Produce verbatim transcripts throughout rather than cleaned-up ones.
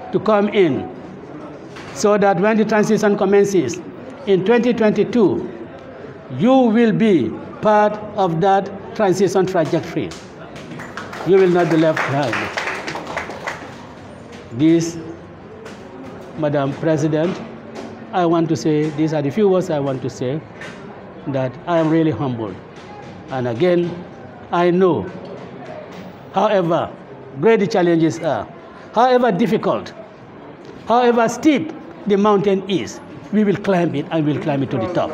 to come in so that when the transition commences in twenty twenty-two, you will be part of that transition trajectory. You will not be left behind. This, Madam President, I want to say, these are the few words I want to say, that I am really humbled. And again, I know, however great the challenges are, however difficult, however steep the mountain is, we will climb it and we'll climb it to the top.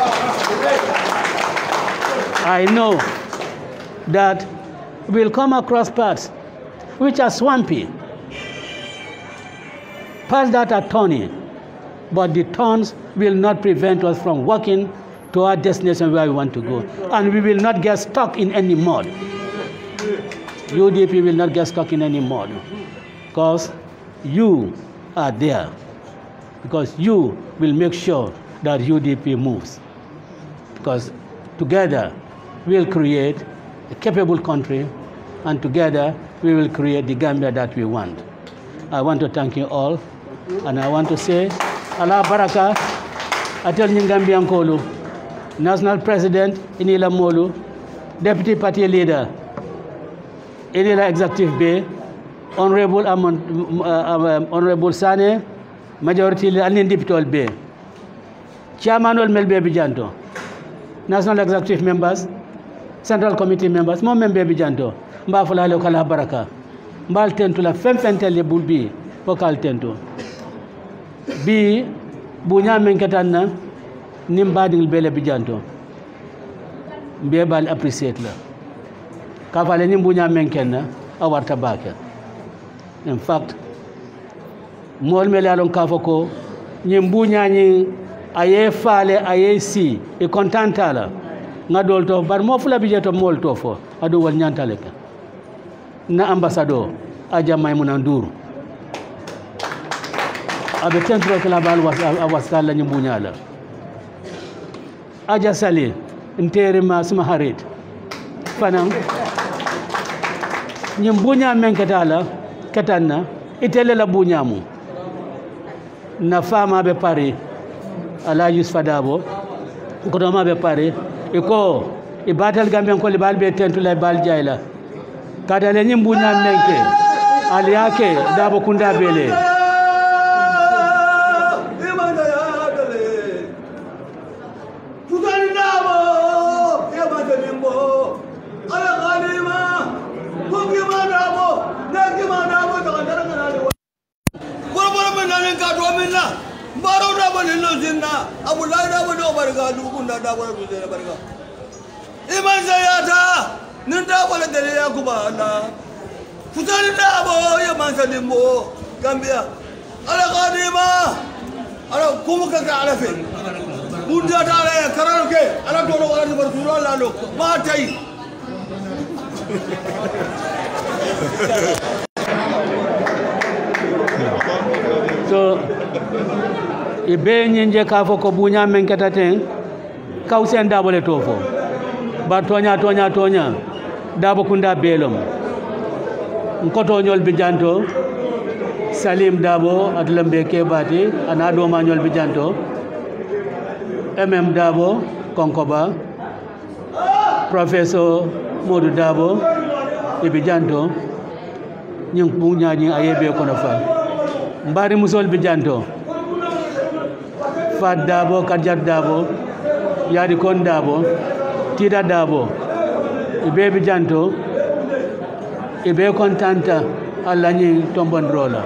I know that we'll come across paths which are swampy, paths that are thorny, but the thorns will not prevent us from walking to our destination where we want to go. And we will not get stuck in any mud. U D P will not get stuck in any mud, because you are there, because you will make sure that U D P moves. Because together we will create a capable country, and together we will create the Gambia that we want. I want to thank you all, and I want to say, Allah Baraka, Atel Nyingambian Kolu, National President Inila Molu, Deputy Party Leader Inila Executive Bay, Honorable Amon, uh, uh, Honorable Sane, Majority Leader Alin Deputy Bay, Chairman Ol Melbe Bijanto, National Executive Members, Central Committee Members, Mo Membe Bijanto, Mba Fulale Kala Baraka, Mbal Tentu la Fem Fentele Bulbi, Pokal Tentu. Bi bunya menketanna nimbadil bele bijanto be bal appreciate la ka fale nim bunya menkenna awarta baka. In fact, mol mele alon ka foko nim bunya ni aye fale aye si e contenta la ngadol to bar mo fula bijeto mol to fo adu wal nyantale ka na ambassador aja maymuna nduru abe tentro kala bal was awasal la nyumbunya la aja sali ntere ma suma harit fanam nyumbunya menkatala katanna itele la bunyamu na fama be pare ala yusfa dabo ko do ma be pare iko e batal gambe ko le bal be tentu la bal jayla kadale nyumbunya menke ali yake dabo kunda bele Iman sayata ninda wala dele ya kubana futani dabo ya mansalimbo Gambia ala qadima ala kumuka ka ala fe bunda dale kararoke ala dono wala barkuro la lo ma tay so ibe nyenje ka foko bunya menkataten kausen dabo le tofo ba tonya tonya tonya dabo kunda belom nkoto nyol bijanto Salim Dabo atlambe kebati anado manyol bijanto mm Dabo konkoba Professor Modou Dabo ibijanto nyung bunya nyi ayebe kono fa mbari musol bijanto Fat Dabo Kadjat Dabo Yadi Kon Dabo Tida Dabo ibe bijanto ibe kontanta alla nyi tombondrola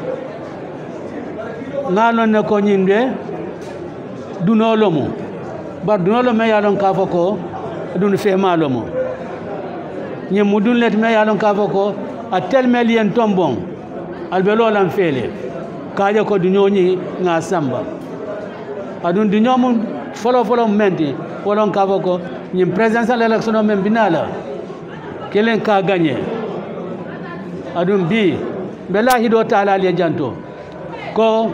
ngalo ne ko nyinde dunolomo bar dunolo me yalon ka foko dun fe malomo nyi mudun let me yalon ka foko a tel melien tombon albelo lan fele kaje ko dunyoni nga samba adun dunyomu folo folo menti wolon ka foko nyi presidential election men binala kelen ka gagner adun bi belahi do taala le janto ko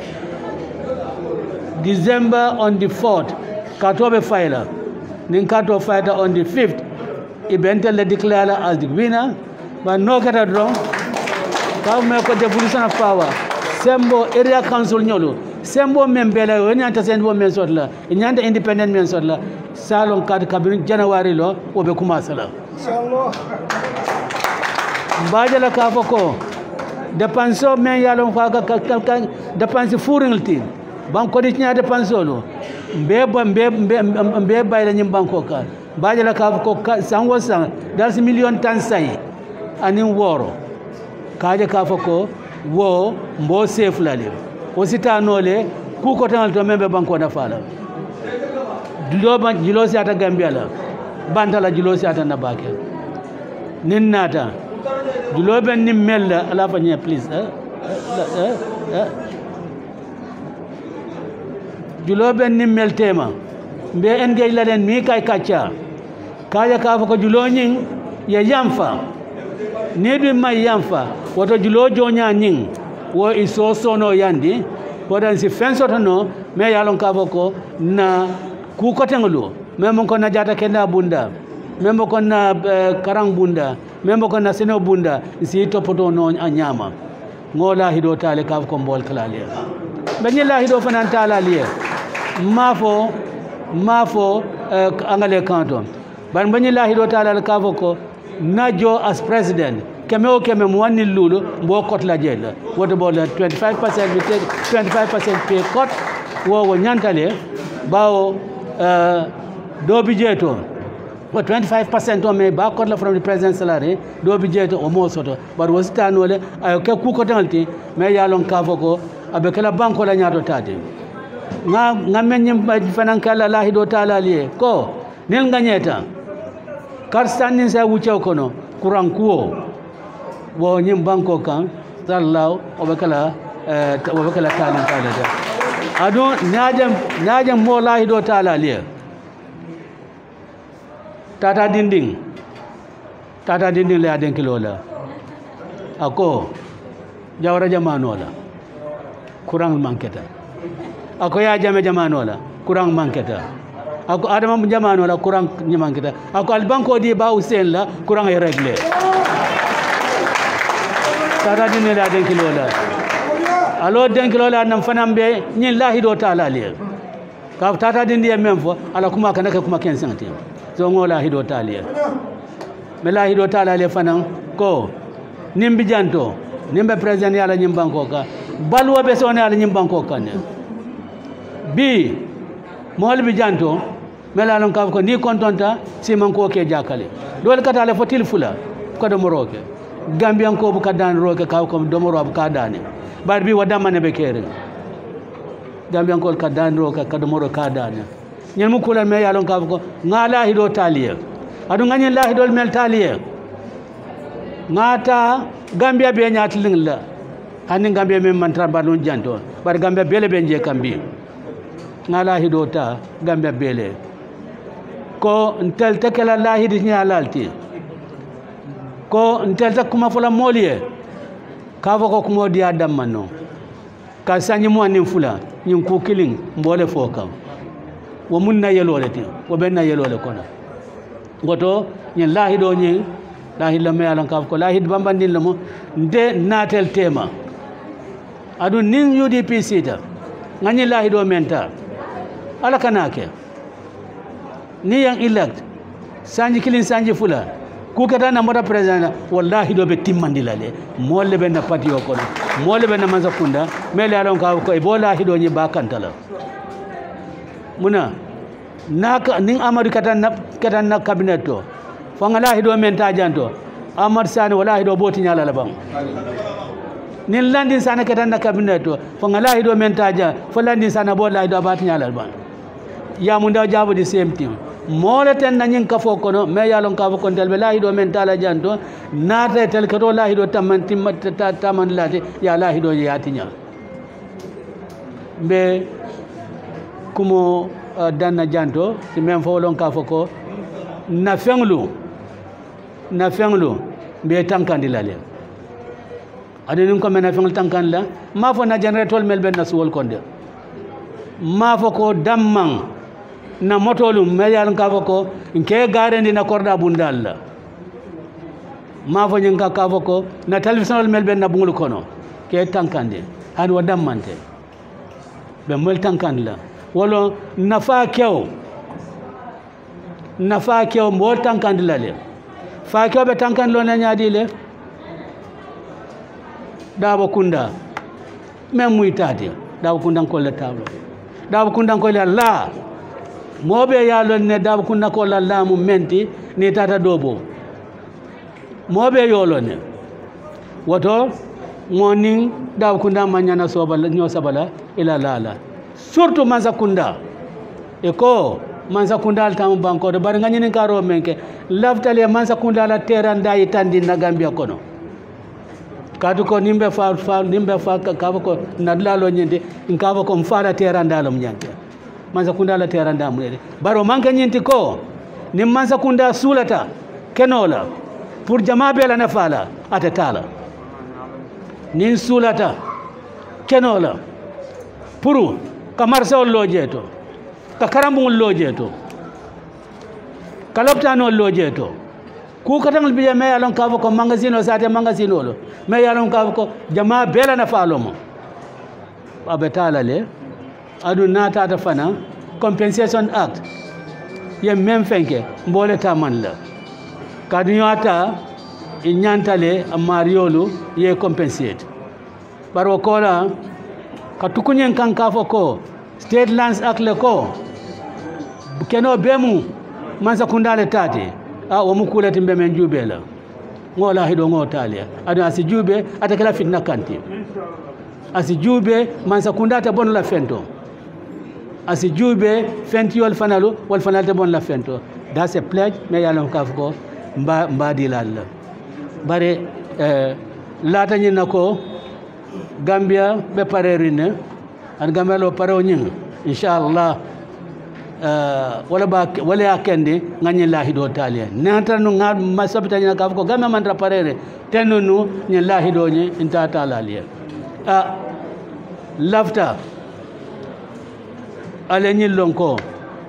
December on the fourth katobe faila nin kato fighter on the fifth eventually declare as the winner but no kata dron ka me ko devolution of power sembo area council nyolo sembo membela woni anta sembo men sotla nyanda independent men sotla salon kad kabin january lo obe kuma sala inshallah mbajala ka foko dépense men yalon fa ka dépense furingilti banko di nya dépense lo mbe mbe mbe bayla nyim banko ka mbajala ka foko sango sang das million tan say anin woro kaje ka foko wo mbo safe lalim o sitanole ku ko tanal to membe banko na fala dulo ban jilo si ata gambia la bantala jilo si ata nabake nin nata dulo ben nim mel ala fa ñe please eh eh eh dulo ben nim mel tema mbe engage la den mi kay kacca kaja ka ko julo ñing ya yamfa ne du may yamfa woto julo jonya ñing wo iso sono yandi wodan si fensoto no me yalon ka ko na ku ko tengulu même ko na jata kenda bunda même ko na uh, karang bunda même ko na seno bunda si topoto no anyama ngola hido tale ka ko mbol kalale bani la hido fanan tala liye mafo mafo uh, angale kanton ban bani la hido tala ka ko najo as president keme o keme mo wani lulu mbo kot la jela wodo bo la twenty-five percent we take twenty-five percent pay cut wo wo nyantale bawo uh, do budgeto for twenty-five percent on me back from the president's salary do budgeto o mo soto but was tanole ay ke ku ko tanti me yalon ka foko abe kala banko la nyaato tade nga nga menyem fanan kala lahi do taala liye ko nel nganyeta karstanin sa wucho kono kurang kuo wo nyim banko kan sallaw obe kala eh obe kala talin talada ado najam najam mo lahi do taala liye tata dinding tata dinding le aden kilola ako jawra jamano la kurang manketa ako ya jame jamano la kurang manketa ako adama jamano la kurang nyimanketa ako albanko di ba usen la kurang e regle tata dinding le aden kilola alo den kilola nam fanambe nyin lahi do taala liye ka tata dinding même fo ala kuma kanaka kuma quinze centimes zongo la hido talia mela hido talia fanan ko nimbi janto nimbe president yala nyimbanko ka balwo be sone yala nyimbanko kan bi mol bi janto mela lon ka ko ni kontonta si man ko ke jakale dol kata le fotil fula ko do moroke gambian ko bu kadan roke ka ko do moro bu kadane bar bi wadamane be kere gambian ko kadan roke ka do moro kadane ñen mu kulal me yalon ka ko ngala hido taliye adu ngani la hido mel taliye ngata gambia be nyaati lingla hani gambia me man traba non janto bar gambia bele be je kambi ngala hido ta gambia bele ko ntel tekela la hidi nyalalti ko ntel ta kuma fula moliye ka ko kuma di adam manno ka sanyi mo anin fula nyin ku killing mbole fokam wo munna yelole ti wo benna yelole kono goto nyen lahi do nyi lahi la me alan kaf ko lahi bambandin lamo nde natel tema adu nin U D P sita ngani lahi do menta ala kanake ni yang elect sanji kilin sanji fula ku kata na moda president wallahi do be timmandi lale molle be na pati o kono molle be na manza kunda mele alan kaf ko e bo lahi do nyi bakantala muna naka ning amadu kata na kata na cabinet to fanga lahi do men ta janto amad sani wallahi do boti nyala la bang nin landin sana kata na cabinet to fanga lahi do men ta ja fo landin sana bo lahi do bati nyala la bang ya mun da jabu di same team mole ten na nyin kafo kono me yalon kafo kon tel be lahi do men ta la janto nata tel kato lahi do tamman timma taman lati ya lahi do yati nyal be kumo uh, danna janto si men fo lon ka foko na fenglu na fenglu be tankandi lale adeni ko men na fenglu tankan la ma fo na generator mel ben na suwol konde ma fo ko damman na motolum me yalon ka foko nke garendi na korda bundal ma fo nyin ka ka ko na television mel ben na bungul kono ke tankande han wa dammante be mel tankande la wolo nafa kew nafa kew mo tankande la le fa kew be tankande lo na nyaadi le daba kunda même muy tati daba kunda ko le tablo daba kunda ko le la mobe ya lon ne daba kunda ko la la mu menti ni tata dobo mobe yo lon ne woto morning daba kunda manyana sobala nyo sabala ila lala surtout mansa kunda e ko mansa kunda al tam banko de bar ngani karo menke laftale mansa kunda la teranda yitandi na Gambia kono kadu ko nimbe fa fa nimbe fa ka ko nadla lo nyinde nkava ko mfara teranda lo mnyante mansa kunda la teranda mulede baro manka nyinti ko nim mansa kunda sulata kenola pour jama bela na fala atatala nin sulata kenola pour kamar sa lojeto ka karambu lojeto kaloptano lojeto ku katangal biya me yalon ka ko magazine sate magazine lo me yalon ka ko jama bela na falomo abetala le adu nata ta fana compensation act ye même fenke mbole taman la kadu yata inyantale amariolu ye compensate baro kola katukunyen kan ka ko state lands act le ko keno bemu mansa kundale tati a wo mukule timbe men jube la ngola hido ngotalia adu asijube atakala fitna kanti asijube mansa kundata bon la fento asijube fenti wal fanalu wal fanalte bon la fento that's a pledge me yalon kafko mba mba dilal bare eh, lata nyina ko Gambia be parerine an Gambia lo paro nyin inshallah Uh, wala ba wala yakende ngani lahi do talia nanta no ngad masabita nyina kafko gamma man raparere tenunu nyi lahi do nyi inta talalia a uh, lafta ale nyi lonko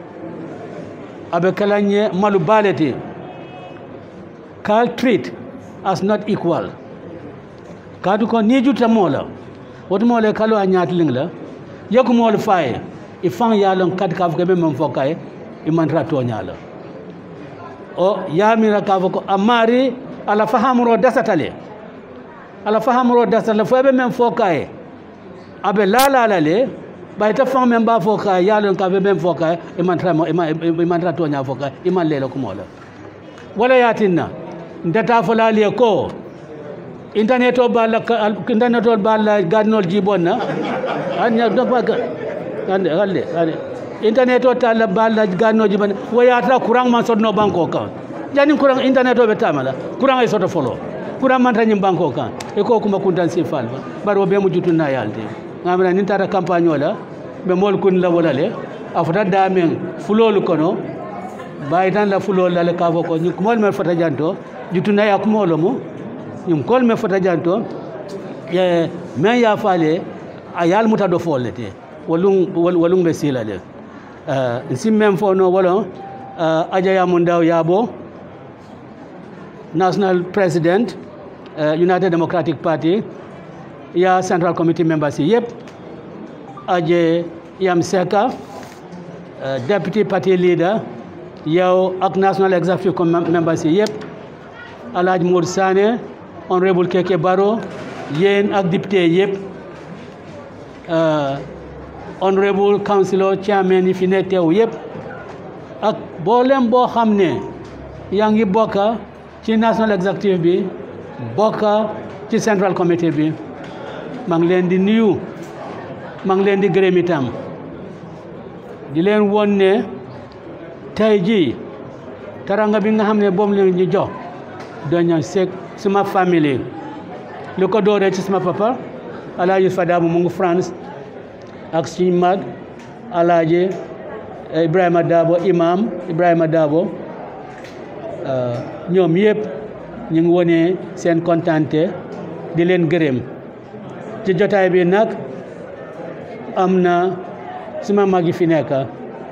abe kalanye malu balete kal treat as not equal kadu ko niju tamola wotu mole kalo anyat lingla yaku mol faye ifan yalon kad kaf ke mem fokaye imantra tonyala o yamira kaf ko amari ala fahamro dasatale ala fahamro dasatale fo be mem fokaye abe la la la le bayta fam mem ba fokaye yalon kaf be mem fokaye imantra imantra tonya fokaye iman lelo ko mola wala yatinna ndata folali ko internet o balla internet o balla gadnol jibonna anya do baga ande galle ande internet o tala balla gannoji ban wayata courant man sodno banko kan jani courant internet o be tamala courant ay soto folo courant man tanyim banko kan e ko kuma kuntan si falba baro be mu jutuna yalde ngamra nin tara campagne wala be mol kun la wala le afata damen fulolu kono baytan la fulol la ka ko ni mol me fata janto jutuna ya kumolo mo nyum kol me fata janto ye men ya fale ayal muta do folete walung walung be sila de uh, sim même fo no wala uh, ajaya mundaw yabo national president uh, United Democratic Party ya central committee members yep aje yam seka uh, deputy party leader yow ak national executive members yep alaj Mour Sané honorable Keke Baro yen ak député yep uh, honorable councilor chairman yi fi ne teew yëpp ak boolem boo xam ne yaa ngi bokka ci national executive bi bokka ci central committee bi maa ngi leen di nuyu maa ngi leen di gërëm itam di leen won ne tey jii taranga bi nga xam ne boom leen ñu jox doña sek suma famille lu ko dooree ci suma papa Alaaji Fadamu mu ngi France ak suñu mag Alaaji Ibrahima Dabo imam Ibrahima Dabo ñoom yëpp ñu ngi wone seen kontante di leen gërëm ci jotaay bi nag am na suma mag yi fi nekk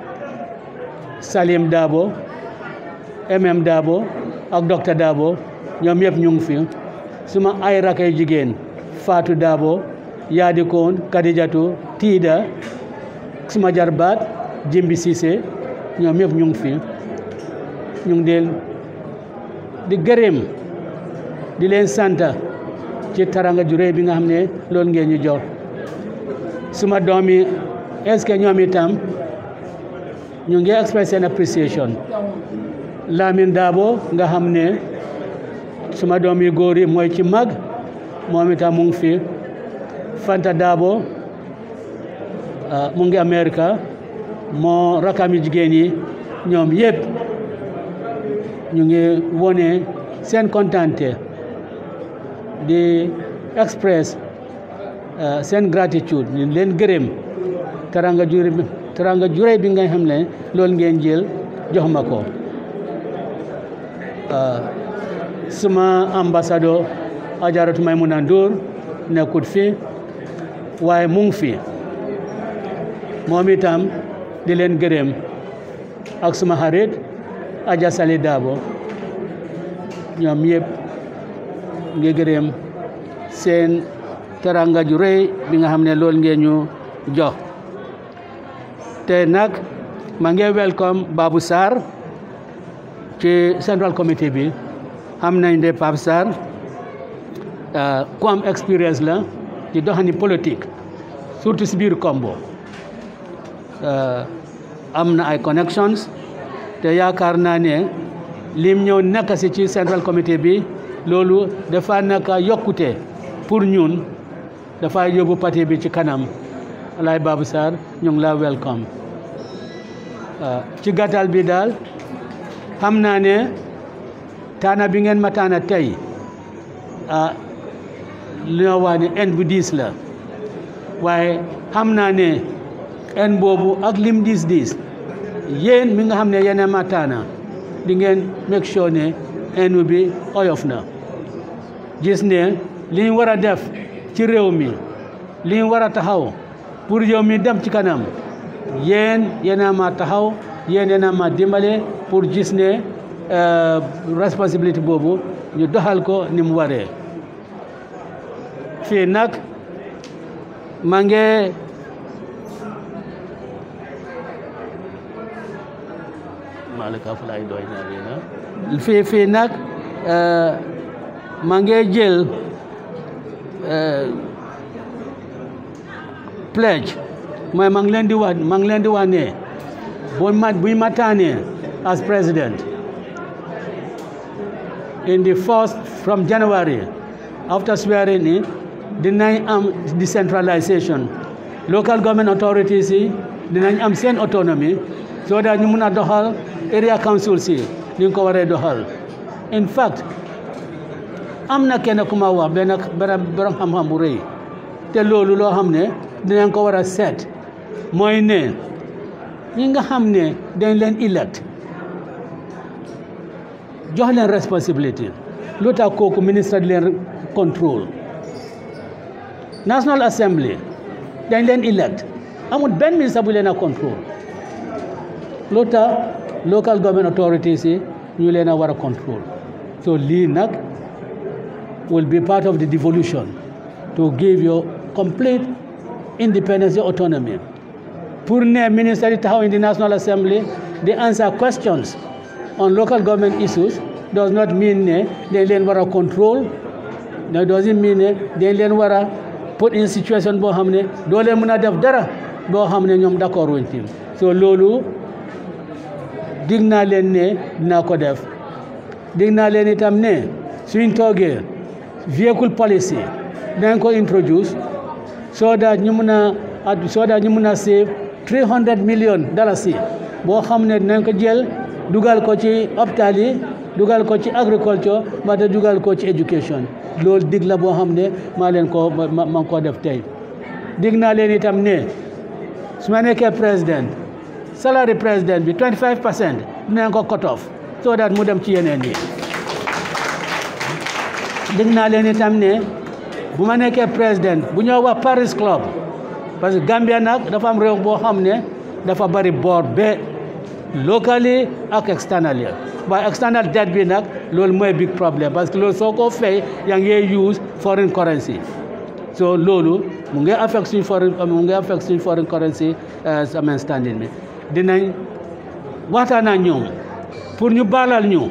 Salim Dabo M M Dabo ak docteur Dabo ñoom yëpp ñu ngi fi suma ay rakay jigéen Fatou Dabo Yadi Kon Kadijatu Tida suma jarbaat Jimbi Cissé ñoom yëpp ñu ngi fi ñu ngi del di gërëm di leen sant ci taranga ju rëy bi nga xam ne loolu ngeen ñu jox suma doom yi est-ce que ñoom itam ñu ngi express seen appreciation Lamine Dabo nga xam ne suma doom yi góor yi mooy ci mag moom itam mu ngi fi Fanta Dabo mu ngi America moo rakam yi jigéen yi ñoom yëpp ñu ngi wone seen kontante di express seen gratitude ñu leen gërëm taranga jure taranga jure bi nga xam ne loolu ngeen jël jox ma ko suma ambassadeur Ajaratu Maymuna Ndour nekkut fi waaye mu ngi fi moom itam di leen gërëm ak suma xarit Aja Sali Dabo ñoom yëpp ngi gërëm seen teranga ju rëy bi nga xam ne loolu ngeen ñu jox te nag ma ngi welcome Babou Sarr ci Central Committee bi xam nañ de Pape Sarr ku am expérience la ci doxani politique surtout si biir Kombo am na ay connections te yaakaar naa ne lim ñëw nekk si ci Central Committee bi loolu dafa nekk yokkute pour ñun dafa yóbbu parti bi ci kanam Alaay Babou Sarr ñu ngi la welcome ci gàttal bi daal xam naa ne taana bi ngeen ma taana tey ah li nga wax ne en bu diis la waaye xam naa ne en boobu ak lim diis diis yéen mi nga xam ne yéen a ma taana di ngeen make sure ne en bi oyof na gis ne li ñu war a def ci réew mi li ñu war a taxaw pour réew mi dem ci kanam yéen yéen a ma taxaw yéen yéen a ma dimbale pour gis ne responsabilité boobu ñu doxal ko ni mu waree fii nag maa ngi malika fulay doy na fii fii nag maa ngi jël pledge mooy maa ngi leen di wax maa ngi leen di wax ne bu ma bu ma tànnee as president in the first from January after swearing in dinañ am decentralization local government authorities yi dinañ am seen autonomy so that ñu mun a doxal area councils yi ni ñu ko waree doxal in fact am na kenn ku ma wax benn borom xam-xam bu rëy te loolu loo xam ne dinañ ko war a seet mooy ne ñi nga xam ne dañ leen elect jox leen responsabilité lu tax kooku ministre di leen contrôle National Assembly dañ leen elect amul benn ministre bu leen a contrôle lu tax local government authorities yi ñu leen a war a contrôle so lii nag will be part of the devolution to give you complete independence and autonomy pour ne ministre yi taxaw in the National Assembly they answer questions on local government issues does not mean ne dañ leen war a control no doesn't mean ne dañ leen war a put in situation boo xam ne doo leen mën a def dara boo xam ne ñoom d'accord wuñ ci so loolu dig naa leen ne dinaa ko def dig naa leen itam ne suñ toogee vehicle policy dinañ ko introduce so that ñu mën a so that ñu mën a save three hundred million dollars yi boo xam ne dinañ ko jël dugal ko ci hôpital yi dugal ko ci agriculture ba te dugal ko ci education loolu dig la boo xam ne maa leen ko ma ma ko def tey dig naa leen itam ne su ma nekkee président salary président bi twenty-five percent dinañ ko cut off so that mu dem ci yeneen yi dig naa leen itam ne bu ma nekkee président bu ñoo wax Paris Club parce que Gambia nag dafa am réew boo xam ne dafa bari boor be locally ak externally waaye external debt bi nag loolu mooy big problème parce que loolu soo ko fay yaa ngi use foreign currency so loolu mu ngi affect suñ foreign mu ngi affect suñ foreign currency amen standing bi dinañ waxtaan ak ñoom pour ñu baalal ñu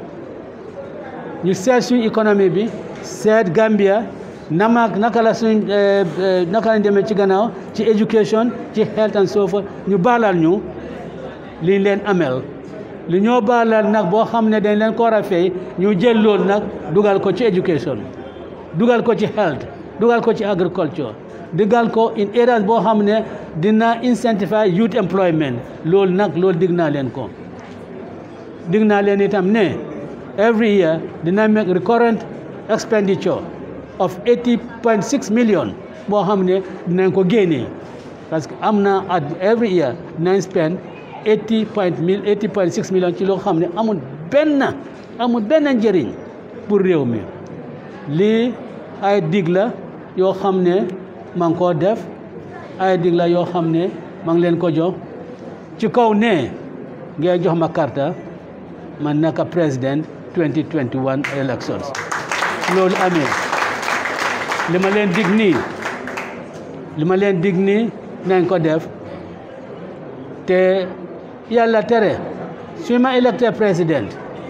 ñu seet suñ économie bi seet Gambia nama naka la suñ naka lañ demee ci gannaaw ci education ci health and so forth ñu baalal ñu li leen amel li ñoo baalal nag boo xam ne dañ leen ko war a fay ñu jël loolu nag dugal ko ci education dugal ko ci health dugal ko ci agriculture dugal ko in areas boo xam ne dina incentivize youth employment loolu nag loolu dig naa leen ko dig naa leen itam ne every year dina make recurrent expenditure of eighty point six million boo xam ne dinañ ko génnee parce que am na at every year dinañ spend eighty point eighty point six million ci loo xam ne amul benn amul benn njëriñ pour réew mi lii ay dig la yoo xam ne maa ngi koo def ay dig la yoo xam ne maa ngi leen ko jox ci kaw ne ngeen jox ma carte man naka président twenty twenty-one elections loolu amee li ma leen dig nii li ma leen dig nii nañ ko def te yàlla tere su ma électé président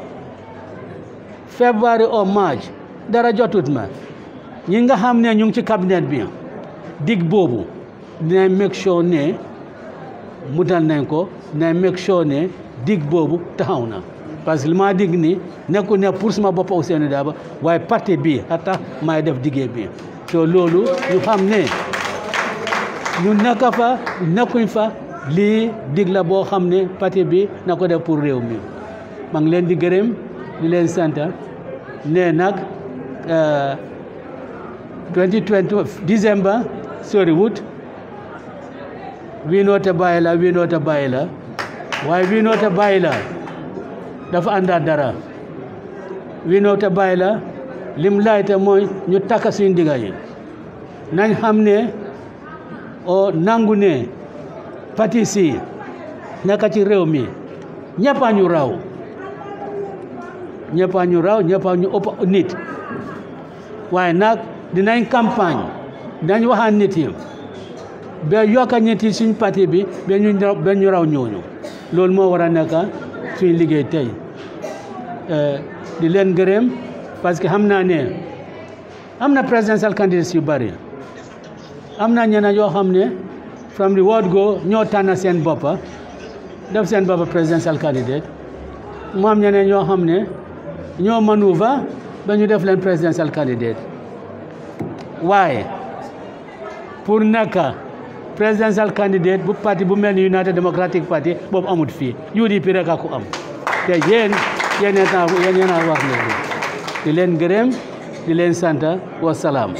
février au march dara jotut ma ñi nga xam ne ñu ngi ci cabinet bi dig boobu dinañ make sure ne mutal nañ ko dinañ make sure ne dig boobu taxaw na parce que li ma dig ni nekku ne pour suma bopp Ousainou Darboe waaye parti bi hatta maay def diggee bi so loolu ñu xam ne ñu nekk fa nekkuñ fa lii dig la boo xam ne parti bi na ko def pour réew mi maa ngi leen di gërëm di leen sant ne nag twenty twenty December sori wut wii noote bàyyi la wii noote bàyyi la waaye wii noote bàyyi la dafa àndaat dara wii noote bàyyi la lim laayte mooy ñu takka suñu digga yi nañ xam ne o nangu ne parti si nekk ci réew mi ñëpp a ñu raw ñëpp a ñu raw ñëpp a ñu ëpp nit waaye nag dinañ campagne dinañ waxaan nit yi ba yokk nit yi suñ parti bi ba ñu ba ñu raw ñooñu loolu moo war a nekk suñ liggéey tey di leen gërëm parce que xam naa ne am na presidential candidates yu bari am na ñeneen yoo xam ne from the word go ñoo tànn seen boppa def seen boppa presidential candidate mu am ñeneen yoo xam ne ñoo maneuver ba ñu def leen presidential candidate waaye pour nekk presidential candidate bu parti bu mel ni United Democratic Party boobu amut fii U D P rek a ko am te yéen yéen a yéen a wax léegi di leen gërëm di leen sant wa salaam.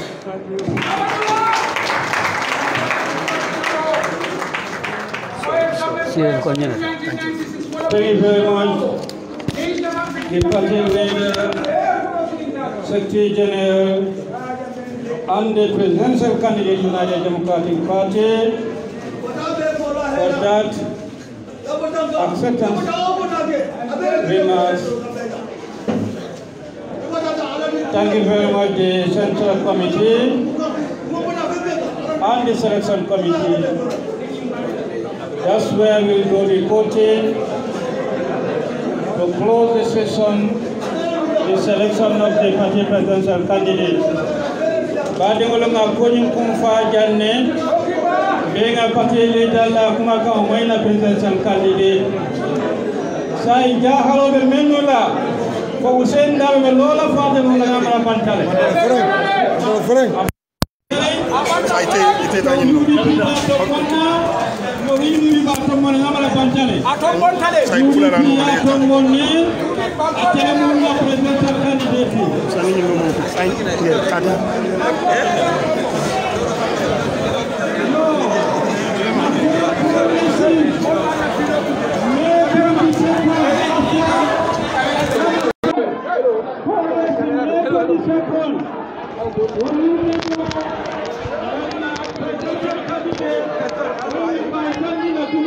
Thank you very much. The party leader, Secretary General, and the presidential candidate United Democratic Party for that acceptance remarks. Thank you very much, the Central Committee and the Selection Committee. That's where we'll go reporting to close the session, the selection of the party presidential candidate. Badingoloma Konyum Kumfa Janne, being a party leader, La Kumaka Umaina presidential candidate. Sai Jahalo the Menula, for Hussein Dawe Lola Father Munamara Pantale.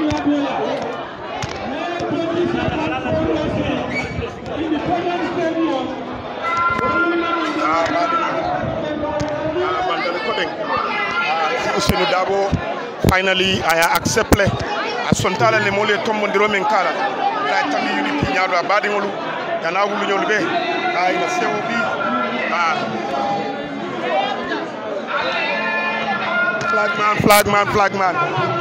Independence Stadium. koten Ousainou Dabo finally I accept le asontala le mole tombo ndiro men kala ta tambi unity nyaado abadi ngolu yana wulu nyolu be ay na sewo bi ah flagman flagman flagman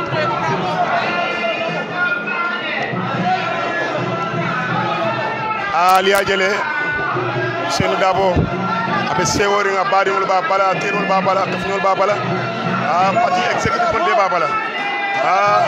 Ali ajele Ousainou Dabo abe sewori nga badi ngolu ba bala terul ba bala kafnol ba bala ah parti executive ko de ba bala ah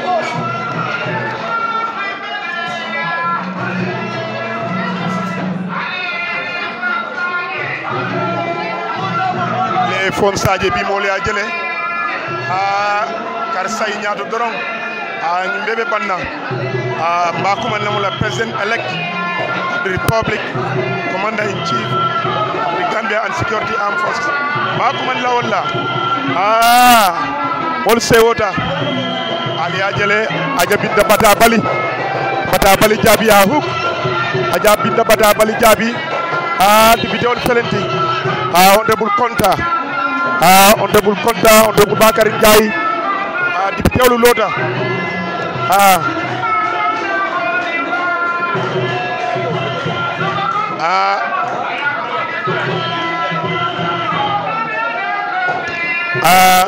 les fonds saje bi mo le ajele ah kar say ñaatu dorong ah mbebe banna ah mbakuma la president elect of the republic commander in chief of the Gambia and security armed forces mbakuma la wala ah wol sewota ali ajele aja binda bata bali bata bali jabi ha huk aja binda bata bali jabi ah député on felenti ah honorable Konta ah honorable Konta honorable Bakary Ndiaye ah député olu lota ah ah ah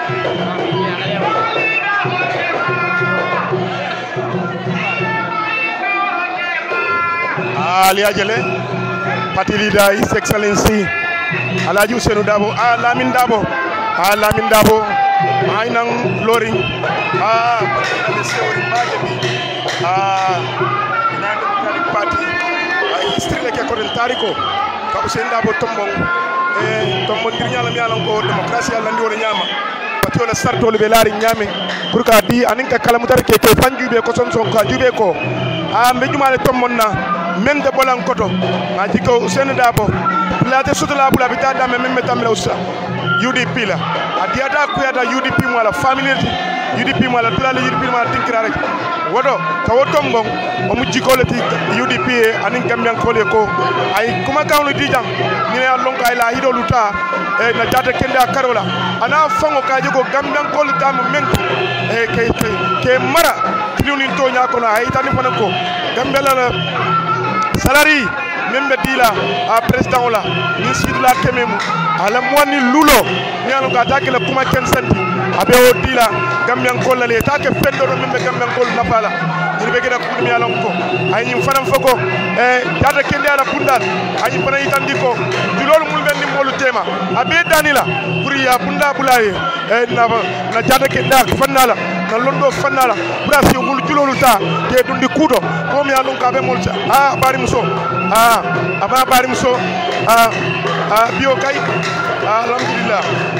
Ali ajele party leader His Excellency Alhaji Ousainou Dabo ah Lamin Dabo ah Lamin Dabo ay nang loring ah le sewori baje bi ah ina Democratic Party ay strile ke ko den tariko ka Ousainou Dabo tombong eh tombo dirnyala mi alan ko demokrasi alla ndi wona nyama pati wala sarto le belari nyame pour ka bi anin ka kala mutar ke ke fanjube ko son son ka jube ko ah mbe jumale tombonna men de bolan koto ngaji ko Ousainou Dabo late sutula bula bita dame men metamla usa U D P la adiata kuyata U D P mo la family U D P mo la tula U D P mo la tinkira rek wodo ka wotombo o mu jiko le ti U D P anin Gambian ko le ko ay kuma kawno dijam ni ne lon kay la hido luta e na jata kende akarola ana fango ka jogo Gambian ko luta mo men e ke ke ke mara triunin to nya ko na ay tani fanako Gambela la salary membe dila a president la ni sidula tememu ala mwani lulo ni anu ka take la kuma ken santi abe o dila Gambian ko la le take fendo do membe Gambian ko na fala ni be gida ko mi ala ko ay nyim fanam foko e data kende ala bundal ay fana itandi ko di lolu mul ben ni molu tema abe danila pour ya bunda bulaye e na na jata kende fanala na londo fanala brasi mul julolu ta te dundi kudo ko mi ala ko abe molta ah bari muso ah aba bari muso ah ah bio kay alhamdulillah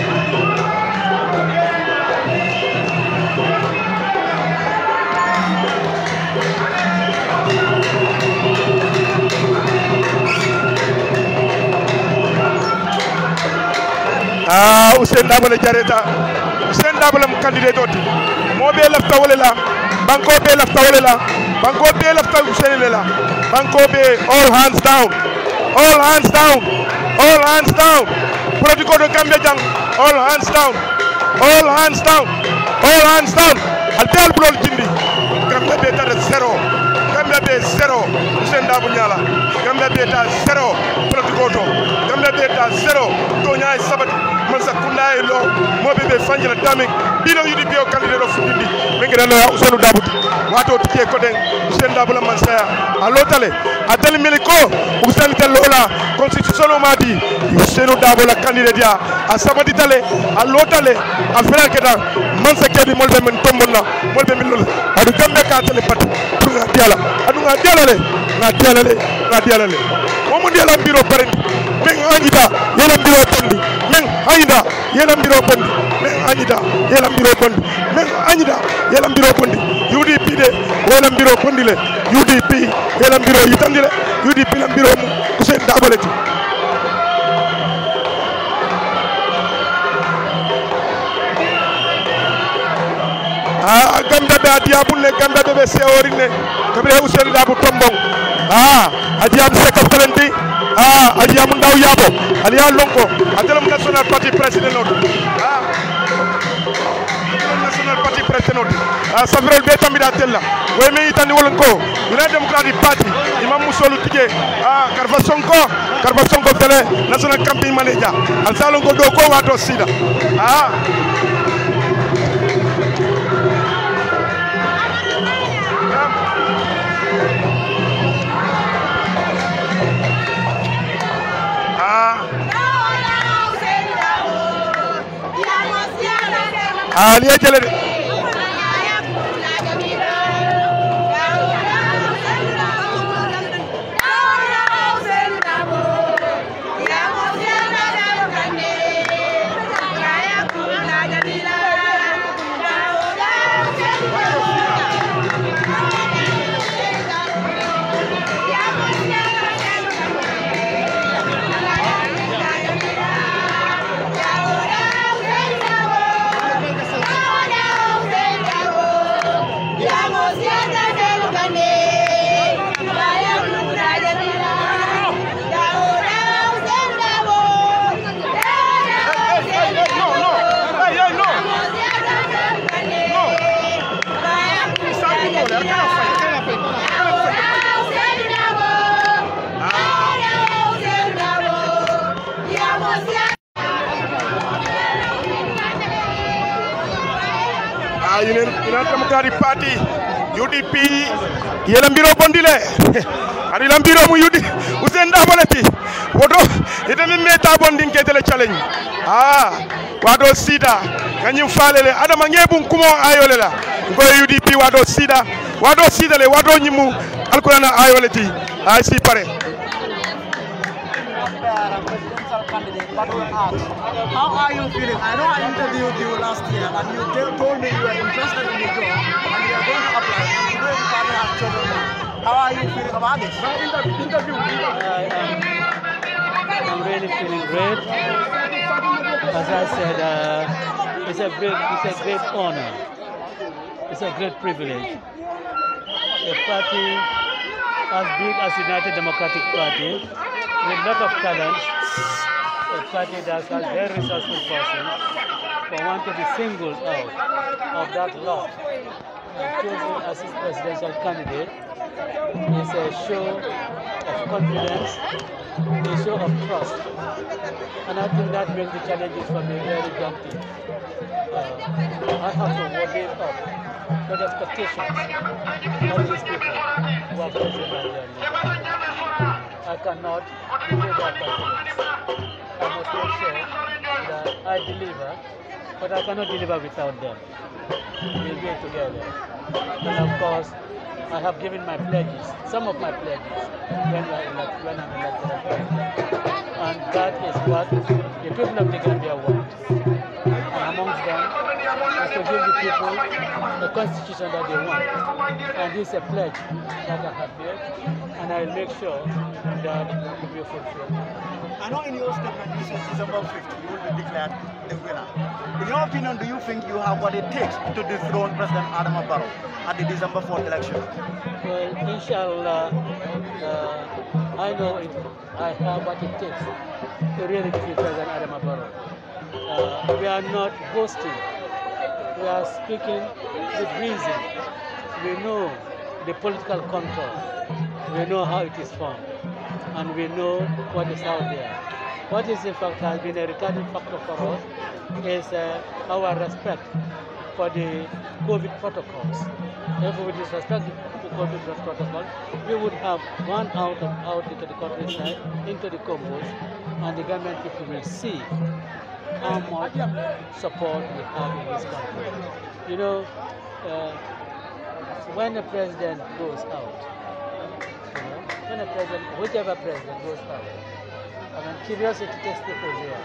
ah Ousainou Dabo le jareta Ousainou Dabo le candidate oti mo be lafta wala la banko be lafta wala la banko be lafta Ousainou la banko be all hands down all hands down all hands down protocol de Gambia jang all hands down all hands down all hands down altel blol jindi Gambia be tar zero Gambia be zero Ousainou Dabo nyala Gambia be tar zero protocol to Gambia be tar zero to nyaay sabati man sa kundaay lo mo be be fanjila dami bino yudi bio candidate of fudindi mengira lo Ousainou Dabo wato tike ko den Ousainou Dabo la man saya alotale adal meliko Ousainou Dabo constitution ma di Ousainou Dabo la candidate ya a sabati tale alotale a fera keda man sa kedi molbe men tombonna molbe min lol adu Gambia ka tale pat pour nga diala adu nga diala le nga diala le nga diala le mo mo diala biro parenti men anjita yela biro tondi men ayida yela biro bondi men ayida yela biro bondi men ayida yela biro bondi U D P de yela biro bondi le U D P yela biro yitandi le U D P la biro mu Ousainou Dabo le ti ah Gambia be adia bunne Gambia be se orine kabre Ousainou Dabo tombong ah adia am se ko talenti ah aliyamu ndaw yabo aliya lonko atelam national party president not ah national party president ah sabrel be tambida tella way me itani wolon ko United Democratic Party imam musolu tike ah karfa sonko karfa sonko tele national campaign manager al salon ko do ko wato sida ah ah liya jele de United Democratic Party U D P yela mbiro bondile ari la mbiro mu U D Ousainou Darboe leti woto ite mi meta bonding ketele challenge ah wado sida kanyum falele adama ngebun kumo ayole la ko U D P wado sida wado sida le wado nyimu alkurana ayole ti ay si pare How are you feeling? I know I interviewed you last year and you told me you were interested in the job and you are going to apply and you know you probably have children now. How are you feeling about this? Interview. I am I'm really feeling great. As I said, uh, it's a great it's a great honor. It's a great privilege. A party as big as United Democratic Party with a lot of talent. A party that has very resourceful persons for one to be singled out of that lot and chosen as his presidential candidate is a show of confidence, a show of trust, and I think that makes the challenges for me very daunting. Uh, I have to live up to the expectations of these people who are present by their leader. I cannot delay their confidence. I must make sure that I deliver, but I cannot deliver without them. We'll be together. And of course, I have given my pledges, some of my pledges, when, I elect, when I'm elected as president. And that is what the people of the Gambia want. And amongst them is to give the people the constitution that they want. And this is a pledge that I have made, and I will make sure that it will be fulfilled. I know in your statement you said December fifth you will be declared the winner. In your opinion, do you think you have what it takes to dethrone President Adama Barrow at the December fourth election? Well, inshallah, uh, I know it, I have what it takes to really defeat President Adama Barrow. Uh, we are not boasting. We are speaking with reason. We know the political contour. We know how it is formed. And we know what is out there. What is in fact has been a retarding factor for us is uh, our respect for the COVID protocols. If we disrespect the COVID protocol, we would have gone out and out into the countryside, into the Combos, and the government people will see how much support we have in this country. You know, uh, when the president goes out, when a president, whichever president goes out, I mean, curiosity takes people there.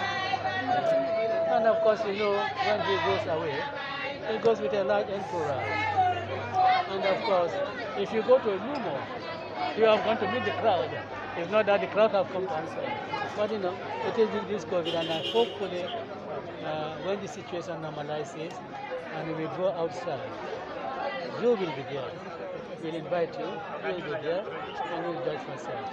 And of course, you know, when he goes away, he goes with a large entourage. And of course, if you go to a Lumo, you are going to meet the crowd. It's not that the crowd have come to answer. But you know, it is this COVID, and I hopefully, uh, when the situation normalizes and we go outside, you will be there. We'll invite you, you'll be there, and you'll judge yourself.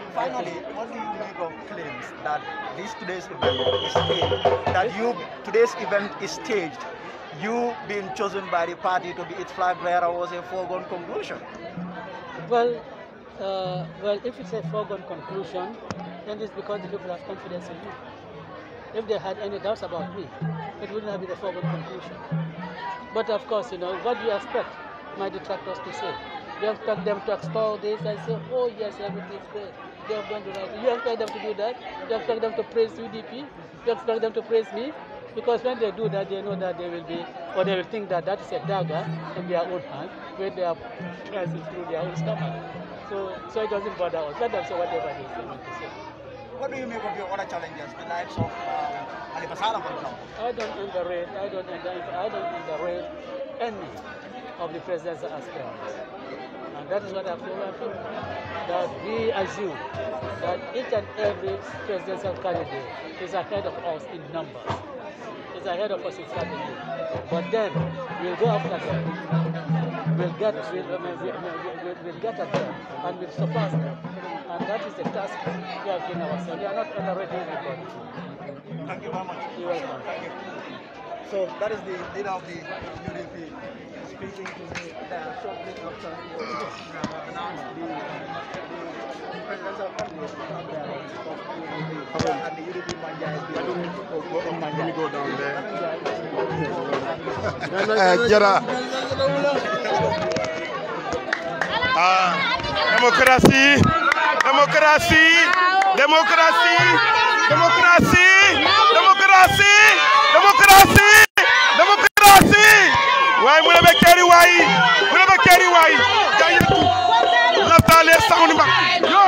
finally, what do you make of claims that this today's event is staged? That you today's event is staged. You being chosen by the party to be its flag bearer was a foregone conclusion. Well, uh, well, if it's a foregone conclusion, then it's because the people have confidence in me. If they had any doubts about me, it wouldn't have been a foregone conclusion. But of course, you know, what do you expect my detractors to say? You expect them to extol this and say, oh yes, everything's great. They have done the right thing. You expect them to do that? You expect them to praise U D P? You expect them to praise me? Because when they do that, they know that they will be, or they will think that that is a dagger in their own hand, where they are pressing through their own stomach. So, so it doesn't bother us. Let them say whatever they want to say. What do you make of your other challenges, the likes of um, Ali Basara, for example? I don't underrate, I don't underrate, I don't underrate any of the presidential aspirants. And that is what I've told my people, that we assume that each and every presidential candidate is ahead of us in numbers, is ahead of us in strategy. But then we'll go after them, we'll get, we'll, we'll, we'll, we'll get at them, and we'll surpass them. And that is the task we have given ourselves. We are not underrating anybody. Thank you very much. You're welcome. Thank you. So that is the leader of the U D P speaking to me uh, shortly after he announced the, the presidential candidate of the U D P and the U D P Manja is the Let me go down there. uh, Jara. Ah, démocratie, démocratie, démocratie, démocratie, démocratie, démocratie, démocratie. Why mu ne be keri why? Mu ne be keri why? Jayatu. La tale sound ma. Yo.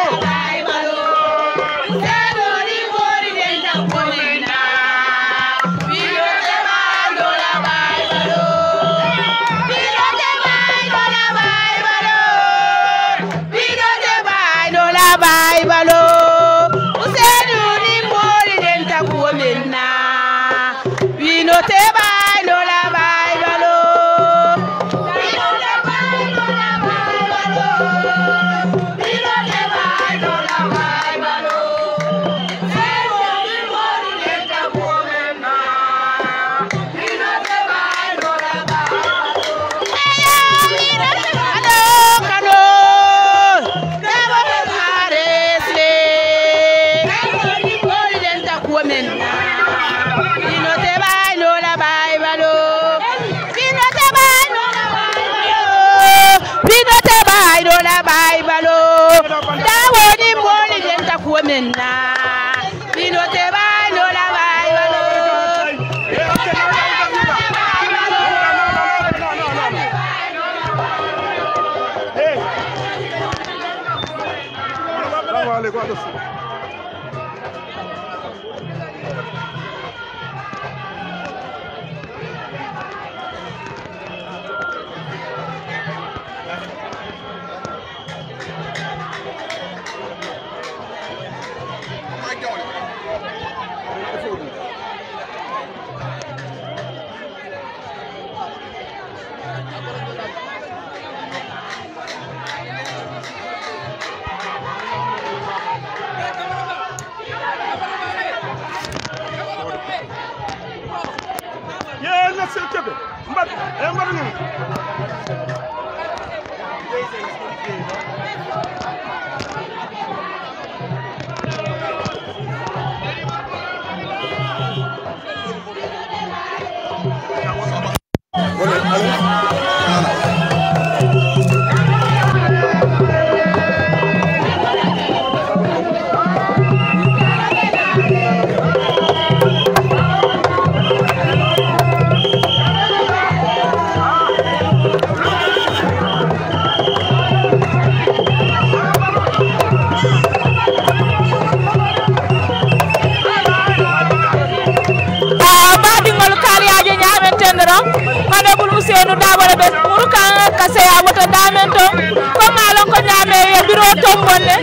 Ousseynou Dabala be muruka kase ya wota damento ko malon ko nyame e biro tombonne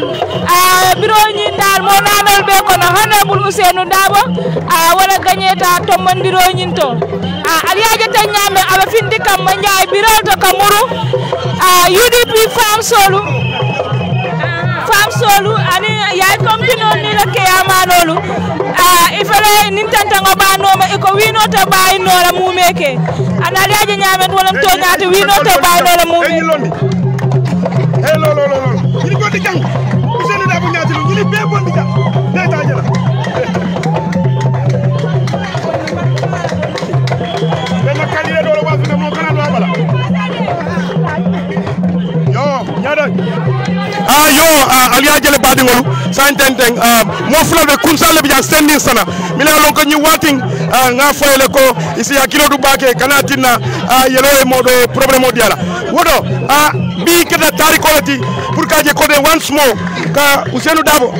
a biro nyindal mo nanol be ko no honorable Ousseynou Dabo a wala gagneta tombondiro nyinto a aliaje tan nyame aba findi kam ma nyaay biro to kamuru a U D P fam solu fam solu ani ya kompino ni la ke amanolu ah ifele nintanta ngoba noma iko wino to bay nola mumeke anali aje nyamen wala to nyaati wino to bay nola mumeke hey lo lo lo ni ko di jang senu da bu nyaati ni be bon di jang day ta jala ben candidat do wa fi mo kana do bala yo nyada ah yo aliya jele badingolu santenteng mo fulbe kunsale bi standing sana mila lon ko ni wating nga foyle ko isi hakilo du bake kana tinna yelo e modo problème o diala wodo a bi keda tari kolati pour kaje ko de once more ka Ousainou Darboe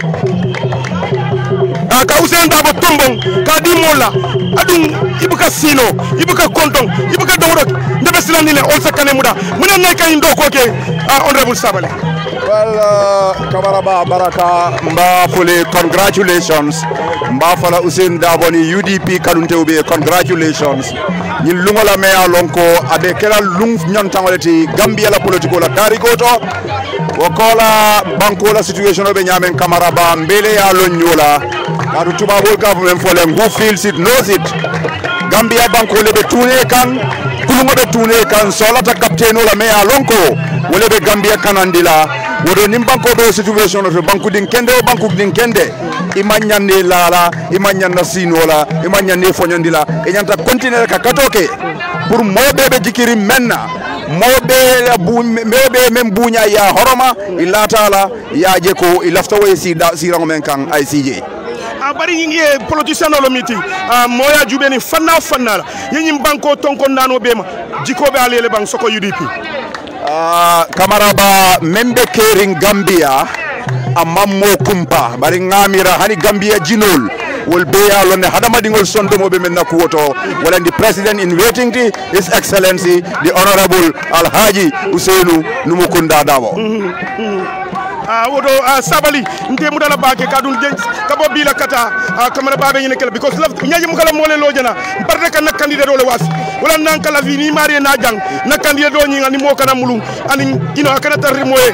ka Ousainou Darboe tombong ka di mola adum ibuka sino ibuka kontong ibuka dawro ndebe silanile on sakane muda muna nay kay ndo ko ke honorable Sabally. Well, uh, Kamaraba Baraka Mbafule, congratulations. Mbafala Ousainou Darboe ni U D P kadunte ube, congratulations. Ni lungo la mea lonko abe kela lung nyantangoleti Gambia la politiko la tarikoto. Wakola banko la situation obe nyamen Kamaraba mbele ya lonyola. Kadu tubabol government for them who feels it knows it. Gambia banko lebe tune kan kulungo be tune kan solata kapteno la mea lonko wolebe Gambia kanandila. Wodo nimbanko do situation of banku din kende o banku din kende imanyande lala imanyanda sinola imanyande fonyandila e nyanta continuer ka katoke pour mobe jikiri menna mobe bu mebe mem bunya ya horoma ilatala ya jeko ilafta way sida sirango men kan I C J bari ngi politicien no meeting moya jubeni fanna fanna yinyi banko tonko nano bema jikobe alele bang soko U D P. Uh, Kamaraba membe kering Gambia amammo kumpa bari ngamira hani Gambia jinol will be alone hadama dingol sondo mo be menna kuoto wala the president in waiting to His Excellency the Honorable Alhaji Ousainou Numukunda Darboe. mm -hmm. ah wodo Sabally nte mudala bake kadun jeng kabo bila kata kamera babe nyine kala because love nyaji mukala mole lojana parde kan candidat do le was wala nan kala vi ni mari na jang na candidat do nyinga ni mo kana mulu ani ino akana tarri moye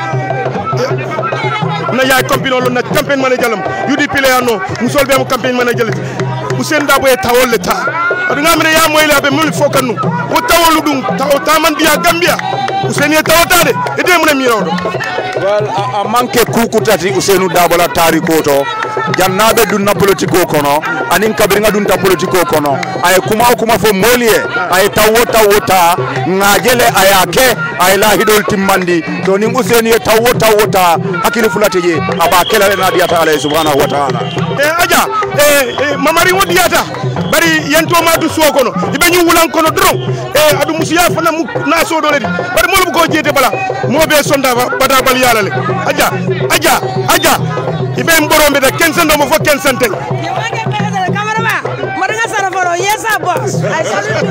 na yaay compino lo na campaign manager lam U D P le ano musol be mo campaign manager Ousainou Darboe tawol le ta adu ngamre ya moy la be mul fokanu o tawolu dum taw taman biya Gambia Ousainou tawotade e de mo na mirawdo. Well, a, a manke kukutati Ousainou Darboe la tarikoto jannabe dunna politiko kono anin kabringa dunta politiko kono ay kuma kuma fo molie ay tawota wota ngajele ayake ay la hidol timmandi to ni Ousainou tawota wota hakili fulateje aba kelale na diata Allah subhanahu wa ta'ala. Eh aja eh mamari wodiata bari yento ma du so kono ibe ñu wulan kono dron eh adu musiya fana mu na so dole di bari mo lu ko jete bala mo be sonda bata bal yalla le aja aja aja ibe mborombe da kensendo mo fo kensente cameraman mo nga sara foro yesa boss ay salut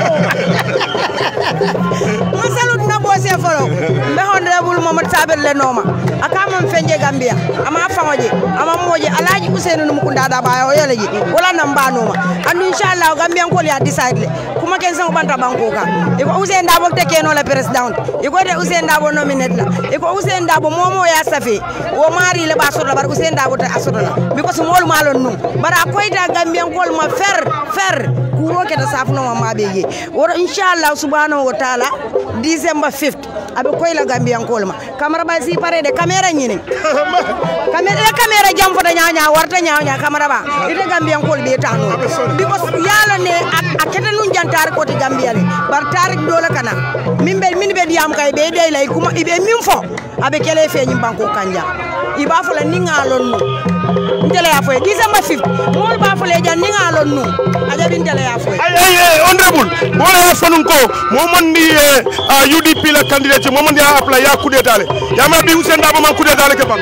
mo salut na boss e foro be honorable Momad Sabel le noma akama fenje Gambia ama fangoje ama moje Alhaji Ousainou Numukunda Darboe o yeleji wala namba noma andu inshallah Gambia ko ya decide le kuma ken sango banta banko ka iko Ousainou Darboe te keno la president iko de Ousainou Darboe nominate la iko Ousainou Darboe momo ya safi wo mari le ba sodla bar Ousainou Darboe te asodla because mol malon num bara koyta Gambia ko ma fer fer kuro ke da safno ma mabeje woro inshallah subhanahu wa ta'ala December fifth abe koyla Gambia ko ma camera ba si pare de camera nyini camera camera jam fota nyaanya warta nyaanya camera ba ite Gambia ko be tano because yalo ne akete nun jantar ko te Gambia le bar tarik dola kana mimbe minbe diam kay be dey lay kuma ibe min fo abe kele feñi banko kanja iba fo la ningalon no ndele ya foy December fifth mol ba fo le jan ningalon no aja bin ndele ya foy ay ay honorable wala ya fanun ko mo mandi U D P la candidate mo mandi apply ya coup d'état le ya ma bi Ousainou Darboe man coup d'état le ke bang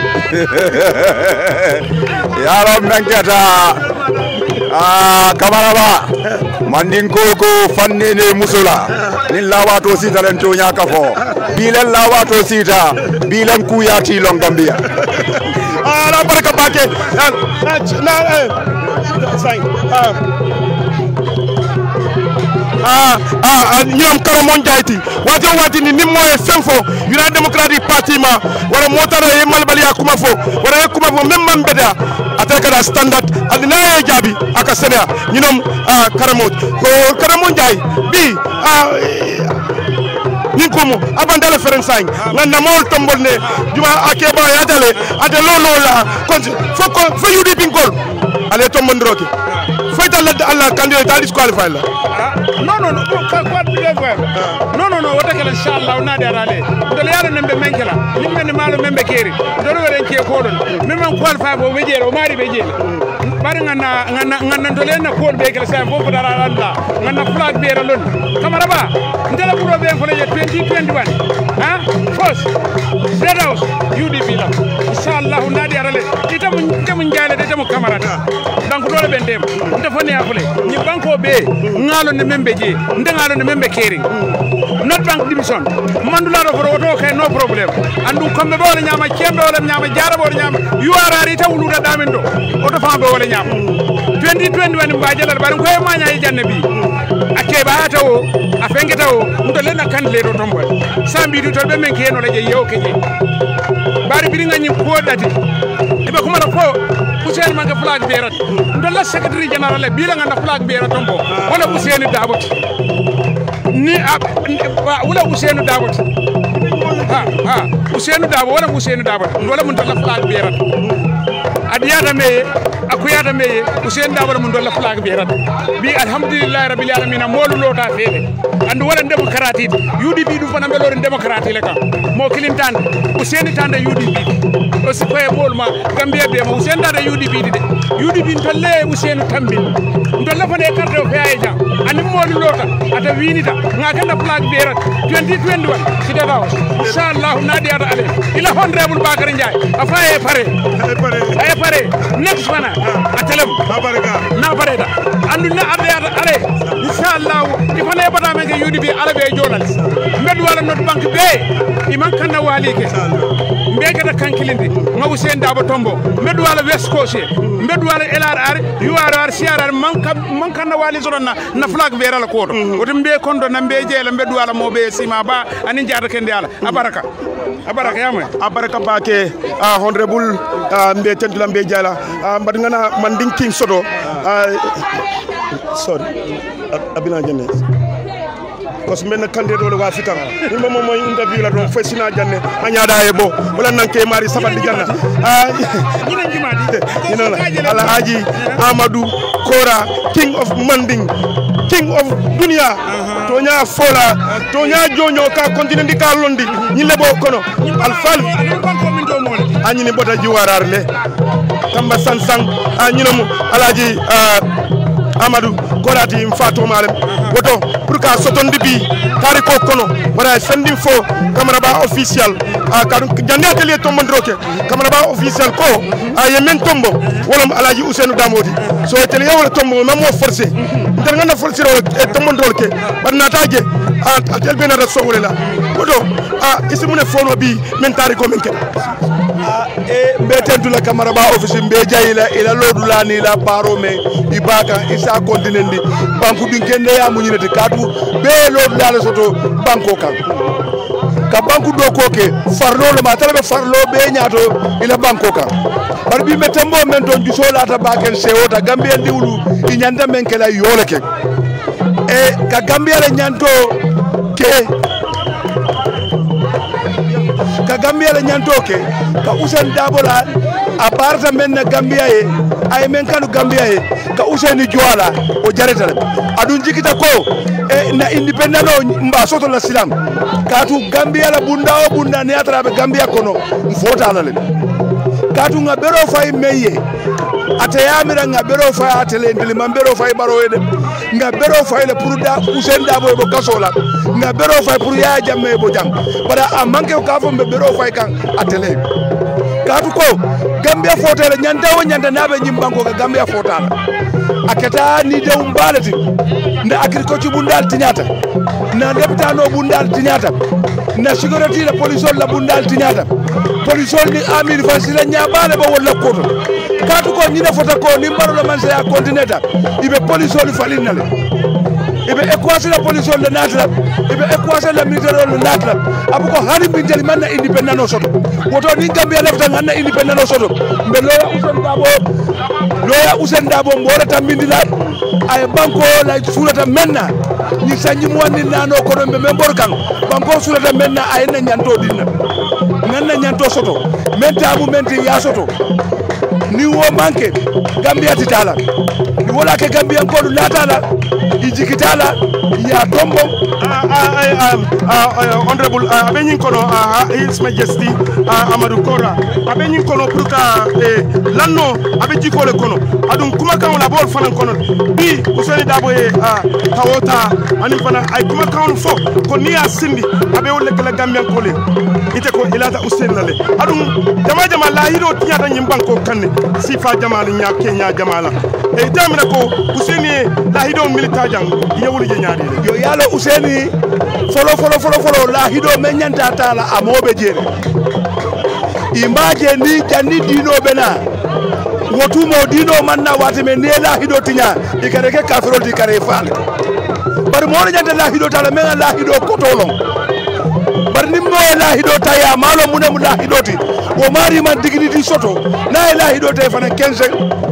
ya ro menketa ah Kamaraba mandin ko ko fanne ne musula nin lawato sita len to nyaka fo bilen lawato sita bilen ku yati long Gambia ah la baraka bake na na sai ah ah ah ñom Karamon Jaiti wati wati ni nimmo e fenfo United Democratic Party ma wala motara e malbaliya kuma fo wala kuma fo même man beda ataka da standard adina e jabi aka senia ñinom ah Karamon ko Karamon Jai bi ah ninkomo abandala ferensagne ngana mol tombol ne juma akeba yadale ade lolo la kon foko fo yudi bingol ale tombondroke fo dalla alla candidat ta disqualify la non non non ka ko de ko non non non wata kala inshallah na de arale dole yaro nembe menkela nimbe malo membe keri dole wala ke ko don memman qualify bo be jere o mari be jere bari ngana ngana ngana dole na ko be kala sa bo fadara anda ngana flag be ra lon kamara ba ndela buro be ko le twenty twenty-one ha first red house U D P la inshallah na de arale itamu itamu njale de tamu kamara donc dole be ndem ndefone afule ni banko be ngalo ne membe je ndengalo ne membe keri not bank division mandula do woto kay no problem andu kombe be wala nyama kembe wala nyama jara wala nyama yuarari tawulu da damen do oto fambe wala nyama twenty twenty-one mbajala bar ko e manya e janne bi ake ba tawo afenge tawo ndo lena kan le do tombol sambi du to be men keno la je yew keje bari biri ngani ko dati ibe kuma da ko Hussein manga flag berat ndo la secretary general bi la ngana flag berat tombo wala Hussein Dabot ni wala Hussein Dabot ha ha Hussein Dabot wala Hussein Dabot wala mun la flag berat adiyata me akuyata me Hussein Dabot mun la flag berat bi alhamdulillah rabbil alamin molu lota fele andu wala demokrati U D P du fana belore demokrati le kam mo Clinton Hussein tanda U D P o si koye bolma Gambia be mo Hussein tanda U D P de U D P tolle Hussein tambi ndolla fane carte o fay jam ani molu lota ata winita ngakanda flag berat twenty twenty-one sida daw inshallah nadi ata ale ila honorable Bakary Ndiaye afaye pare ay pare next fana atelem abaraka na pareta andu na ade ata ale inshallah ifane bata men U D P ala be jolal mbeddu wala not bank be iman kanna wali ke mbega da kankilinde ma Hussein Dabo tombo mbeddu wala West Coast mbeddu wala elar ar yuar ar siarar man man kanna wali zoronna na flag be rala ko woto mbe kondo na mbe jela mbeddu wala mo be sima ba ani jaata kende ala abaraka abaraka yamay abaraka bake a honorable mbe tentula mbe jala mbad ngana man ding king sodo sorry abina jenne parce que men candidat wala wafikan ni mom moy interview la don fasina janne anyada e bo wala nanke mari sabal di janna ni nan jimadi ni non ala haji Amadou Kora king of Manding king of dunia to nya fola to nya jonyo ka continue di ka londi ni lebo kono al fal anyi ni bota jiwarar le kamba sansang anyi no alaji Amadou Korati mfato malem woto pour ka sotondi bi tari ko kono wala sending fo camaraba officiel ka jande atelier tombo ndroke camaraba officiel ko ay men tombo wala alaji Ousseynou Damodi so atelier wala tombo mamo forcer ndar ngana forcer o tombo ndroke barna taje atel benata sogole la woto a isimune fono bi men tari ko men ke e mbeten dula camaraba officiel mbe jayila ila lodula ni la paro me ibaka isa kontinendi banku din kende ya munyinete kadu be lodula la soto banko kan ka banku do koke farlo le matala be farlo be nyaato ila banko kan bar bi metembo men don juso la ta baken sewota Gambia diwlu i nyanda men kala yole ke e ka Gambia le nyanto ke ka Gambia le nyanto ke ka Ousainou Dabo la aparta men na Gambia e ay men kanu Gambia e ka Ousainou Joala o jareta adun jikita ko e na independent o mba soto la silam katu Gambia la bunda o bunda ne atrabe Gambia kono mfota la le katu ngabero fay meye atayamira ngabero fay atele ndili mambero fay baro ede ngabero fay le pour da Ousainou Dabo e bo kasola ngabero fay pour ya jamme bo jam bara amanke ka fo mbero fay kan atele katu ko Gambia fotale nyanda o nyanda nabe nyimbango ka Gambia fotala akata ni de umbalati nda agriculture bundal tinyata na deputano bundal tinyata na security la police la bundal tinyata police ni amir fasila nyabale ba wala koto katu ko nyina fota ko ni mbaro la manse ya continenta ibe police li falinale ibe equation la police le natla ibe equation la militaire le natla abuko hani bindeli manna independent no soto woto ni Gambia lafta nganna independent no soto mbe loya Usain Dabo loya Usain Dabo mbora tambindila ay banko la sulata menna ni sanyi mwani nano kono mbe membor kan banko sulata menna ay na nyanto dinna nganna nyanto soto menta bu menti ya soto ni wo manke Gambia titala ni wala ke Gambia ko natala ijikitala ya tombo honorable abenyin kono his majesty Amadou Kora abenyin kono pour ka lanno abeji ko le kono adun kuma kan la bol fanan kono bi Usain Dabo e tawota ani fana ay kuma kan fo ko ni ya sindi abe wolle kala Gambia ko le ite ko ilata Usain lale adun jama jama la hiro tiya tan yimbanko kanne sifa jama nya kenya jama la e tamina ko Usain la hido milita jang yewuli je nyaade yo yalo Usaini folo folo folo folo la hido men nyanta tala amobe jere imbaje ni janni dino bena wotumo dino manna wati men la hido tinya ikareke kafiro di kare fal bar mo nyanta la hido tala men la hido kotolon bar nimmo la hido taya malo munem la hido ti o mari man dignity soto na la hido tay fana quinze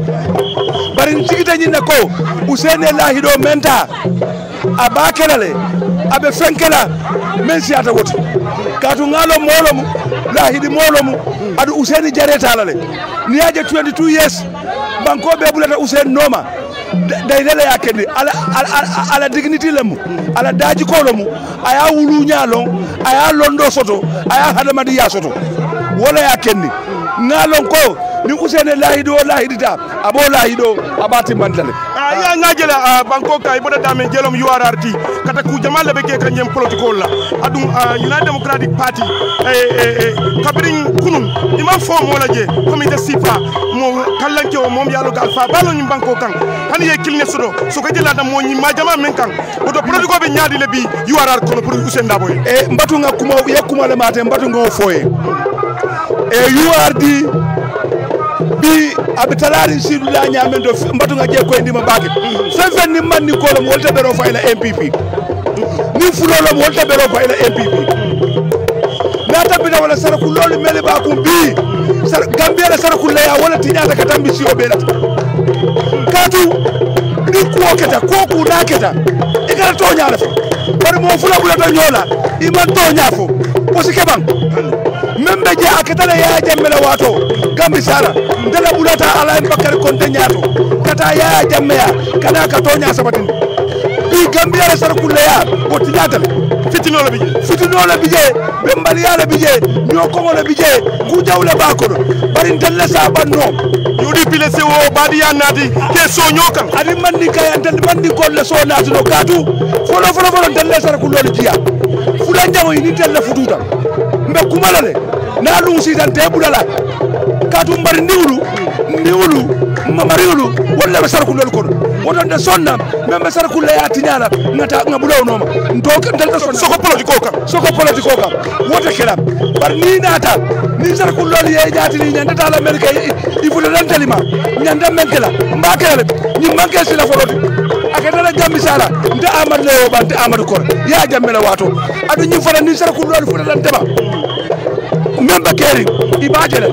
bari sigita nyina ko Usaini la hido menta abakelale abe fenkela men siata woti katu ngalo molomu la hidi molomu adu Usaini jareta lale ni aje twenty-two years banko be bulata Usaini noma daydele yakendi ala ala, ala dignity lemu ala daji kolomu aya wulu nyalo aya londo soto aya hadamadi ya soto wala yakendi ngalon ko ni Usaini lahido lahidita abo lahido abati mandale ya ngajela banko kay boda dame jelom U R R T kata ku jamal be ke kanjem political la adum United Democratic Party eh kabrin kunun ima fo mo la je comité sifa mo kallanke o mom yalo gal fa balo ni banko kan hani ye kilne sodo so ko jela da mo ni ma jama men kan bodo political be nyaadi le bi U R R kono pour Usain Dabo e mbatu nga kuma yakuma le mate mbatu nga foye e U R D bi abitalari sidu la nyamendo mbatu nga je ko ndima bake fefen ni man ni ko la wolta bero fayla M P P ni fulo la wolta bero fayla M P P nata bida wala saraku lolu mele ba ko bi sar Gambia la saraku la ya wala tinyata katambi si obela katu ni ko keta ko ku na keta ikara to nyaala fa bari mo fula bula to nyola iman to nyafo ko sikebang membe je akatala ya jammela wato gambi sara ndala bulata ala bakar konte nyato kata ya jammeya kana ka tonya sabatin bi Gambia la sar kulle ya o tinyatal fitino la bije fitino la bije be mbali ya la bije nyoko mo la bije ku jawla ba ko bari ndalla sa banno yudi pile se wo badi ya nati ke so nyokan adi mandi kay antal mandi ko la so nati no katu folo folo folo ndalla sar kullo jiya fula njamoy ni tella fututa mbe kumalale na lunsi tan tebulala katu mbari ndiwlu ndiwlu mamariwlu wala basarku lol kono woton de sonna membe sarku la yatinyala ngata ngabulo noma ndoka ndalta sonna soko politiko kam soko politiko kam wote kala bar ni nata ni sarku lol ye jati ni nyanda tala amerika ifude dan talima nyanda menkela mbakela ni manke sila foloti akatala gambi sala nda amad lewo bante amad kor ya jammela wato adu ni fala ni sarku lol fude dan teba membe keri ibajele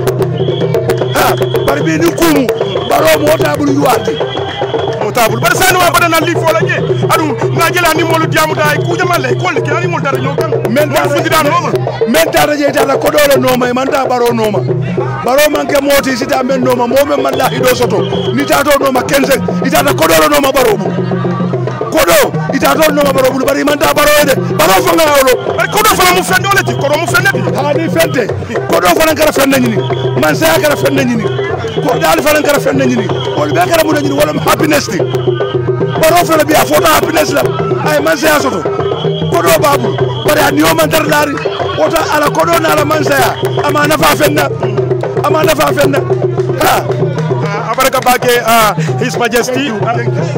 ha bar bi ni kumu baro mota bulu yuati motabul bar sanu wa badana li fola je adu ngajela ni molu diamu day ku jamalle ko le kani mol dara nyokan men ta fudida noma men ta je ta ko dole noma man ta baro noma baro man ke moti sita men noma mo men man la hido soto ni ta to noma kenze ita ta ko dole noma baro bu kodo ita to noma baro bu bari man ta baro de baro fa ngawlo bari kodo fa mu fende wala ti kodo mu fende ha ni fende kodo fa ngara fende ni man sa ngara fende ni ko dal fa ngara fende ni wol be kara mu ni wala happiness ni baro fa bi a photo happiness la ay man sa soto kodo babu bari ani o man dar lari wota ala kodo na ala man sa ama na fa fenda ama na fa fenda ha abaraka bake his majesty thank you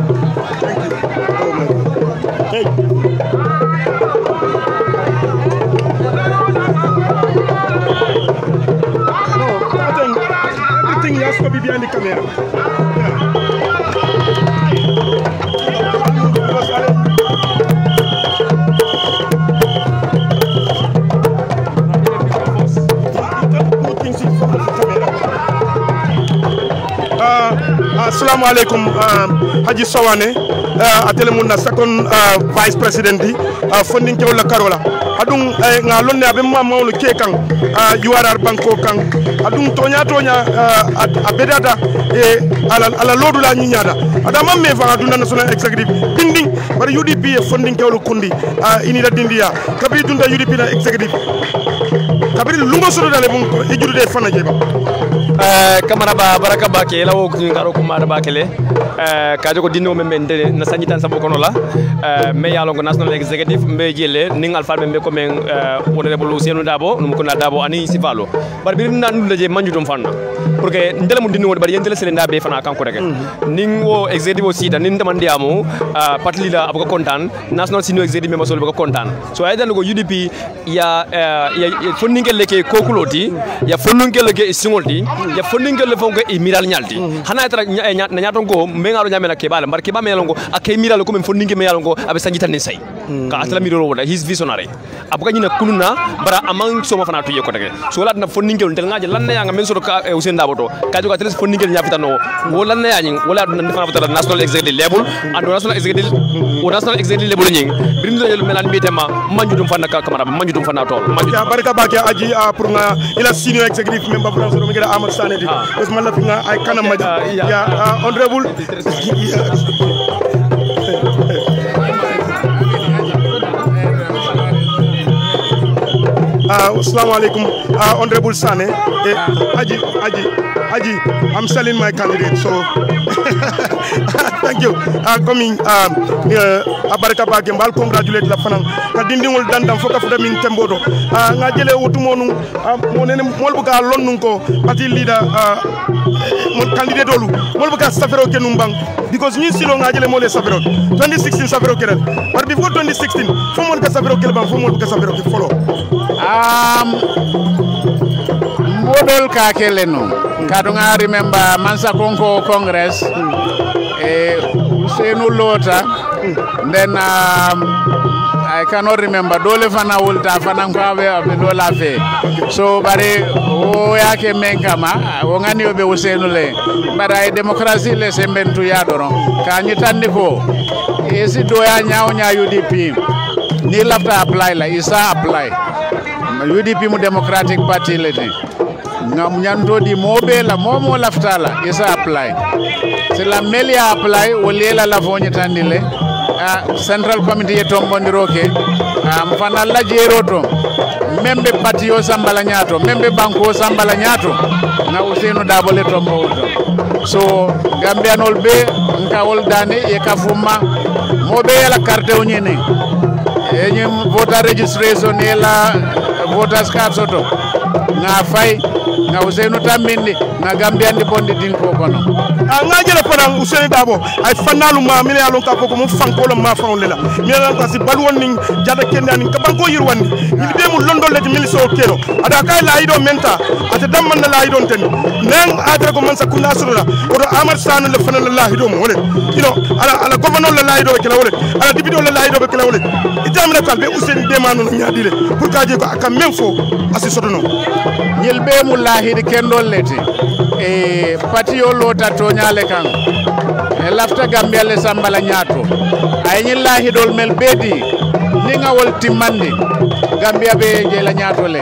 Hey. No, I think everything has to be behind the camera. Yeah. assalamu alaikum uh, Haji Sawane uh, atele mun na second uh, vice president di uh, funding ke wala karola adung uh, nga lonne abe ma mawlu ke kan uh, U R R banko kan adung tonya tonya uh, abedata e ala ala lodu la nyinyada adama me fa aduna national executive ding ding bar U D P e funding ke wala kundi uh, inida dindia kabi dunda U D P na executive kabiri lungo solo dale bun e jurude fana jeba eh kamara ba baraka ba ke lawo ngaro ko mara ba kele eh kajo ko dinno membe ndene na sanyi tan sabo kono la eh me yalo ko national executive mbe jele ning alfa membe ko men honorable Ousainou Dabo num ko na Dabo ani sifalo bar bir na ndu leje manjutum fanna pour que ndele mu dinno bar yentele sele ndabe fana kanko rek ning wo executive aussi tan nin demandiamo patli la abako kontan national senior executive member sol bako kontan so ay dan ko U D P ya ya fondingel leke kokuloti ya fondingel leke singolti ya fondingel le fonko e miral nyalti hana tara na nyaton ko mengaro nyamela kebala mbar keba melongo akay miral ko men fondinge melongo abe sanjitan ne say ka atla miro wala his visionary abuka nyina kununa bara amang soma fana to yeko dege so lat na fondingel tel ngaje lan ya nga men so ka Ousainou Dabo to ka joga teles fondingel nyafitano wala na ya nyi wala na fana fata national executive level and national executive o national executive level nyi brindo yel melan bitema manjudum fana ka kamara manjudum fana to ya barka ba ke aji pour nga ila senior executive member France do ngira Amadou Sané di parce man la fi nga ay kanam ma ya honorable assalamu alaikum honorable Sané aji aji aji I'm selling my candidate so thank you uh, coming um uh, abaraka ba ke mbal congratulate la fanan ka dindingol dandam foka fuda min tembodo uh, nga jele wutu monu uh, monene mol buka lonnun ko party leader uh, mon candidate olu mol buka safero kenum bang because ni silo nga jele mole safero twenty sixteen safero kenel but before twenty sixteen fo mon ka safero kel bang fo mol buka safero ke follow um model ka keleno kadu nga remember Mansa Konko Congress eh Ousainou Lota then um, I cannot remember dole fana wulta fana ko abe abe dola fe so bare o yake menkama o ngani obe Ousainou le bara democracy le sembentu yadoro ka nyitandi ko esi doya nyaaw nya U D P ni lafta apply la isa apply U D P mu Democratic Party le ni ngam nyanto di mobe la momo laftala isa apply c'est la melia apply o lela la fonye tandile uh, central committee ye tombondiro ke am um, fana la jero to membe parti yo sambala nyato membe banko sambala nyato na Ousainou Dabo le tombo to so gambianol be nka wol dane e kafuma mobe la carte o nyene e nyem voter registration e la voters card soto na fay na Ousainou tambindi na gambiandi bondi din ko kono nga jele fana Ousainou Dabo ay fanalu ma mi yalon ka ko mo fanko lo ma fawon lela mi yalon ka si balwon ni jada kenda ni ka banko yirwandi ni be mu londo le mi so kero ada kay la ido menta ata damman la ido ten nen ata ko man sa kunna sura ko Amar Sane le fana la ido mo wole you know ala ala governor la ido ke la wole ala dibido la ido ke la wole itamre ko be Ousainou demanu nyaadile pour ka je ko aka même fo asi sodono ñil be mu lahidi kendol leti e patio lota to nyale kan e lafta Gambia le sambala nyato ay ñil lahidol mel bedi ni nga wol timandi Gambia be je la nyato le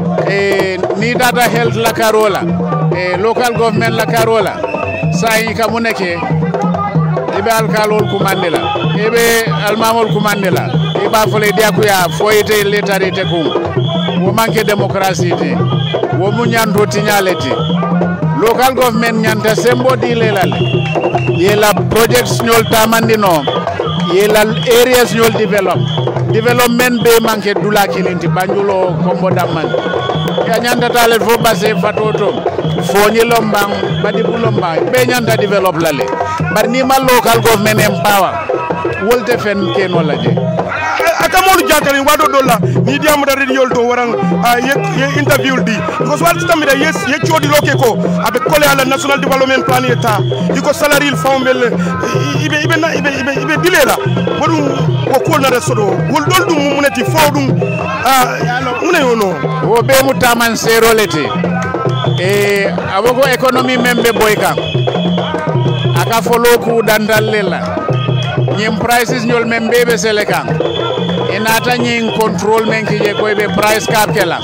e ni data health la karola e local government la karola sai ka muneke ibe alkalol kumandela ibe almamol kumandela iba fole dia kuya foyete letare te kum wo manke démocratie te wo mu nyanto tinyaleti local government nyanta sembo di lelale yela projects nyol tamandino yela areas nyol develop development be manke dula kilinti banjulo kombo damman ya nyanta tale fo base fatoto fo nyilombang badi bulomba be nyanta develop lale bar ni ma local government empower wolte fen ken wala je akamolu jakari wado dolla ni diamu da radio to warang ye interview di because what tamida yes ye chodi loke ko abe kole ala national development plan eta iko salary il fawmel ibe ibe na ibe ibe ibe dilela wodum ko ko na resodo wol dol dum munati fawdum mune yono wo be mutaman zero leti e aboko economy membe boyka aka follow ku dandal lela nyim prices nyol men bebe selekan inata nyin control men kije ko be price cap kela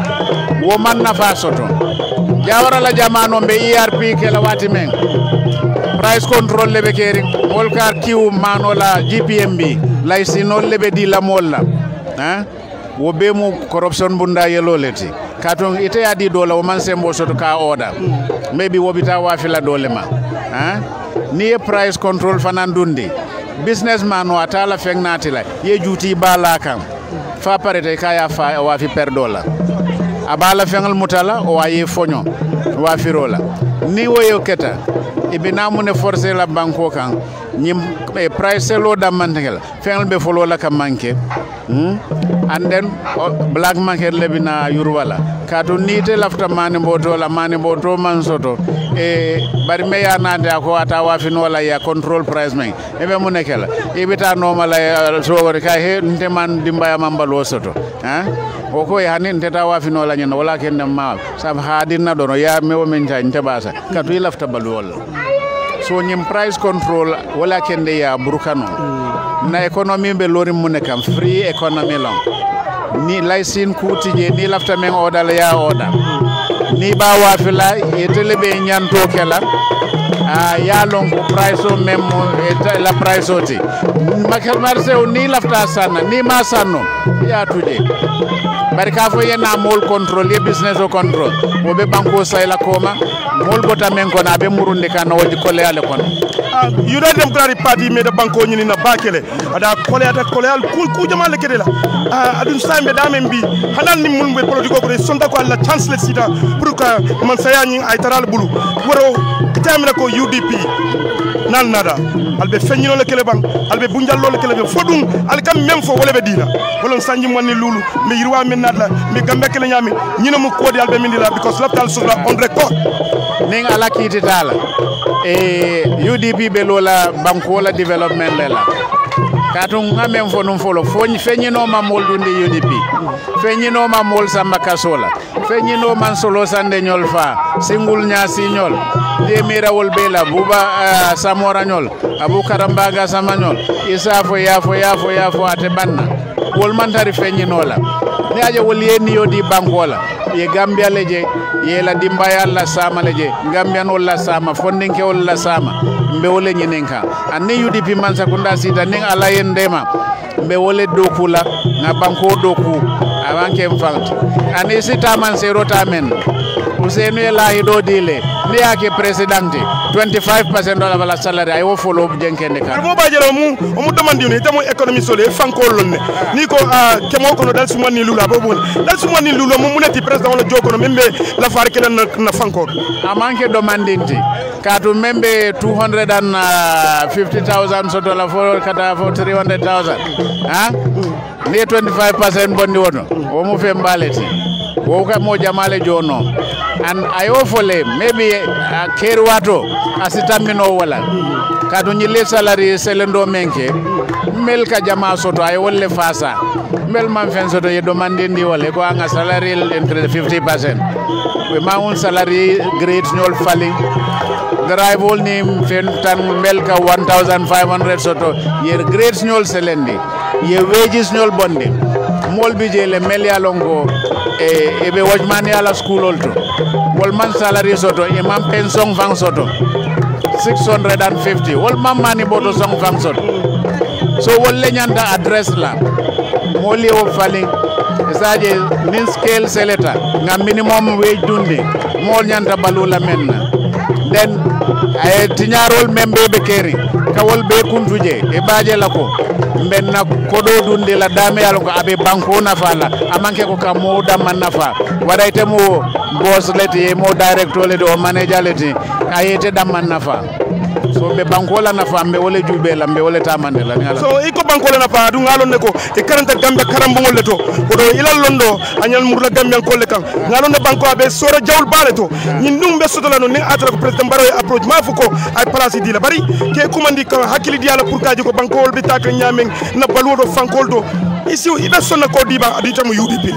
wo man na fa soto jawara la jamano be E R P kela wati men price control lebe keri mol kar kiw mano la G P M B lay sinol lebe di la mol la hein wo be mu corruption bunda yelo leti katon ite adi dola o man sembo soto ka order maybe wobita wa fila dole ma hein ni price control fanan dundi businessman o atala fengnati la ye juti bala kam fa parete kaya fa wa fi per dola abala fengal mutala o wa ye fonyo wa firola ni woyo keta ibina mu ne forcer la banko kan nyim e price lo da mantel fengal be folo la kam manke hmm? And then uh, black market lebina yurwala kato nite lafta mani boto la mani boto man soto e bari me ya nande ko ata wa finola ya control price men e be munekela e bita normal uh, so wori ka he nte man dimbaya mambalo soto ha o ko ya nin teta wa finola nyen wala ken dem ma sab hadina dono ya me o men tan tebasa kato i lafta balwol so nyim price control wala ken de ya burkano na economy be lori munekam free economy long ni laysin kutije ni lafta men odal ya oda ni ba wa fila etele be nyanto kala a ya long price o memo et la price oti makal marse ni lafta sana ni ma sanno ya tuje barka fo yena mol control ye business o control o be banko sayla koma mol bota men ko na be murunde kan o di kolle ale kon United Democratic Party made a banko nyini na bakele ada kole ada kole al kul ku jama le kedela adun sambe damen bi hanal ni mun be politiko ko sonda ko alla chance le sida pour que man saya nyi ay taral bulu woro tamira ko U D P nan nada albe fenyino le kele bang albe bunjallo le kele be fodum al kam même fo wala be dina wolon sanji monni lulu mi yirwa min nadla mi gambe kele nyami nyina mu kodi albe min dila because laptal sura on record ning ala kiti tala e U D P be lola banko la development lela katung ngamen fo num folo fo fenyino ma moldundi U D P fenyino ma mol samba kasola fenyino man solo sande nyol fa singul nya signol de mirawol bela buba uh, samora nyol abu karambaga samanyol isa fo ya fo ya fo ya fo ate banna wol man tari fenyino la ni aje wol yeni yodi banko la ye Gambia leje ye la dimbaya la sama leje Gambia no la sama fondinke wol la sama mbe wole nyinenka anni U D P man sakunda sita ning ala yendema mbe wole dokula na banko doku awanke mfalt ani sita man serota men usenu la hido dile ni yake presidente twenty-five percent dola bala salary ay wo follow jenkende kan mo bajelo mu mu demandi ni tamo economy sole fanko lonne ni ko kemo ko dal suma ni lula bobu dal suma ni lula mu muneti president wala joko no membe la far kala na fanko amanke demandinti katu membe two hundred fifty thousand so dollar for kata for three hundred thousand ha ni twenty-five percent bondi wono o mu fe mbaleti wo ka mo jamale jono and ayofole maybe uh, kerwato asitamino wala kadu nyile salary selendo menke mel ka jama soto ay wolle fasa mel man fen soto ye demande ndi wala ko anga salary entre fifty percent we ma un salary grade nyol fali drive wol ni fen tan mel ka one thousand five hundred soto ye grade nyol selendi ye wages nyol bonde mol bi jele mel ya longo e be watchman ya la school olto wol man salary soto e man pension fang soto six hundred fifty wol man mani boto song fang soto so wol le nyanda address la moli o fali saje min scale seleta ngam minimum wage dundi mol nyanda balula menna den ay tiñarol membe be keri kawol be kuntuje e baaje la ko benna kodo dundi la dame yalo ko abe banko nafa la amanke ko kam mo damma nafa wadayte mo boss leti mo director leti o manager leti ayete damma nafa so be banko la nafa mbe wole jube la mbe wole tamande la ngala so iko banko la nafa du ngalon ne ko e karanta gambe karambo ngol leto ko do ilal londo anyal murla gambe ko le kan ngalon ne banko abe sora jawul baleto ñin dum be sotola no ni atra ko president baro approach ma fuko ay place di la bari ke kumandi ko hakili di ala pour kaji ko banko wol be tak ñamen na baludo fankol do ici ibe sonna ko diba adi tamu U D P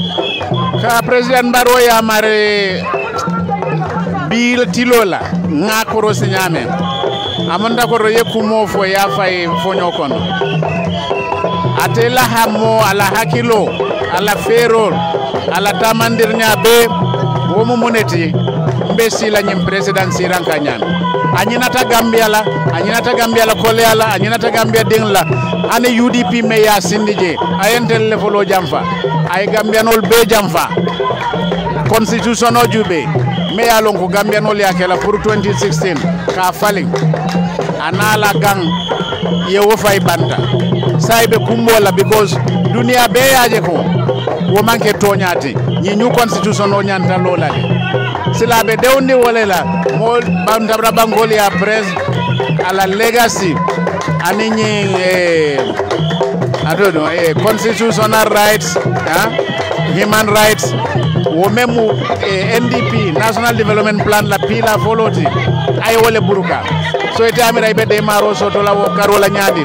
ka president baro ya mare bil tilola ngakoro sinyame amanda ko roye kumo fo ya fay fonyo kono atela hamo ala hakilo ala ferol ala tamandirnya be womo moneti mbesi la nyim president siran kanyan anyinata gambia la anyinata gambia la kole ala anyinata gambia ding la ane U D P me ya sindije ayentel le folo jamfa ay gambianol be jamfa constitution o jube me ya lon ko gambianol ya kala pour twenty sixteen ka faling anala gang yewo fay banta saybe kumbola because dunia be yaje ko wo manke toñati ñi ñu constitution o ñanta lola sila be dewndi wolela mo bandabra bangol ya pres ala legacy ani ñi eh I don't know eh constitutional rights hein human rights wo memu eh, N D P National Development Plan la pila foloti ay wole buruka so ite amira ibe de maro so to la wo karola ñadi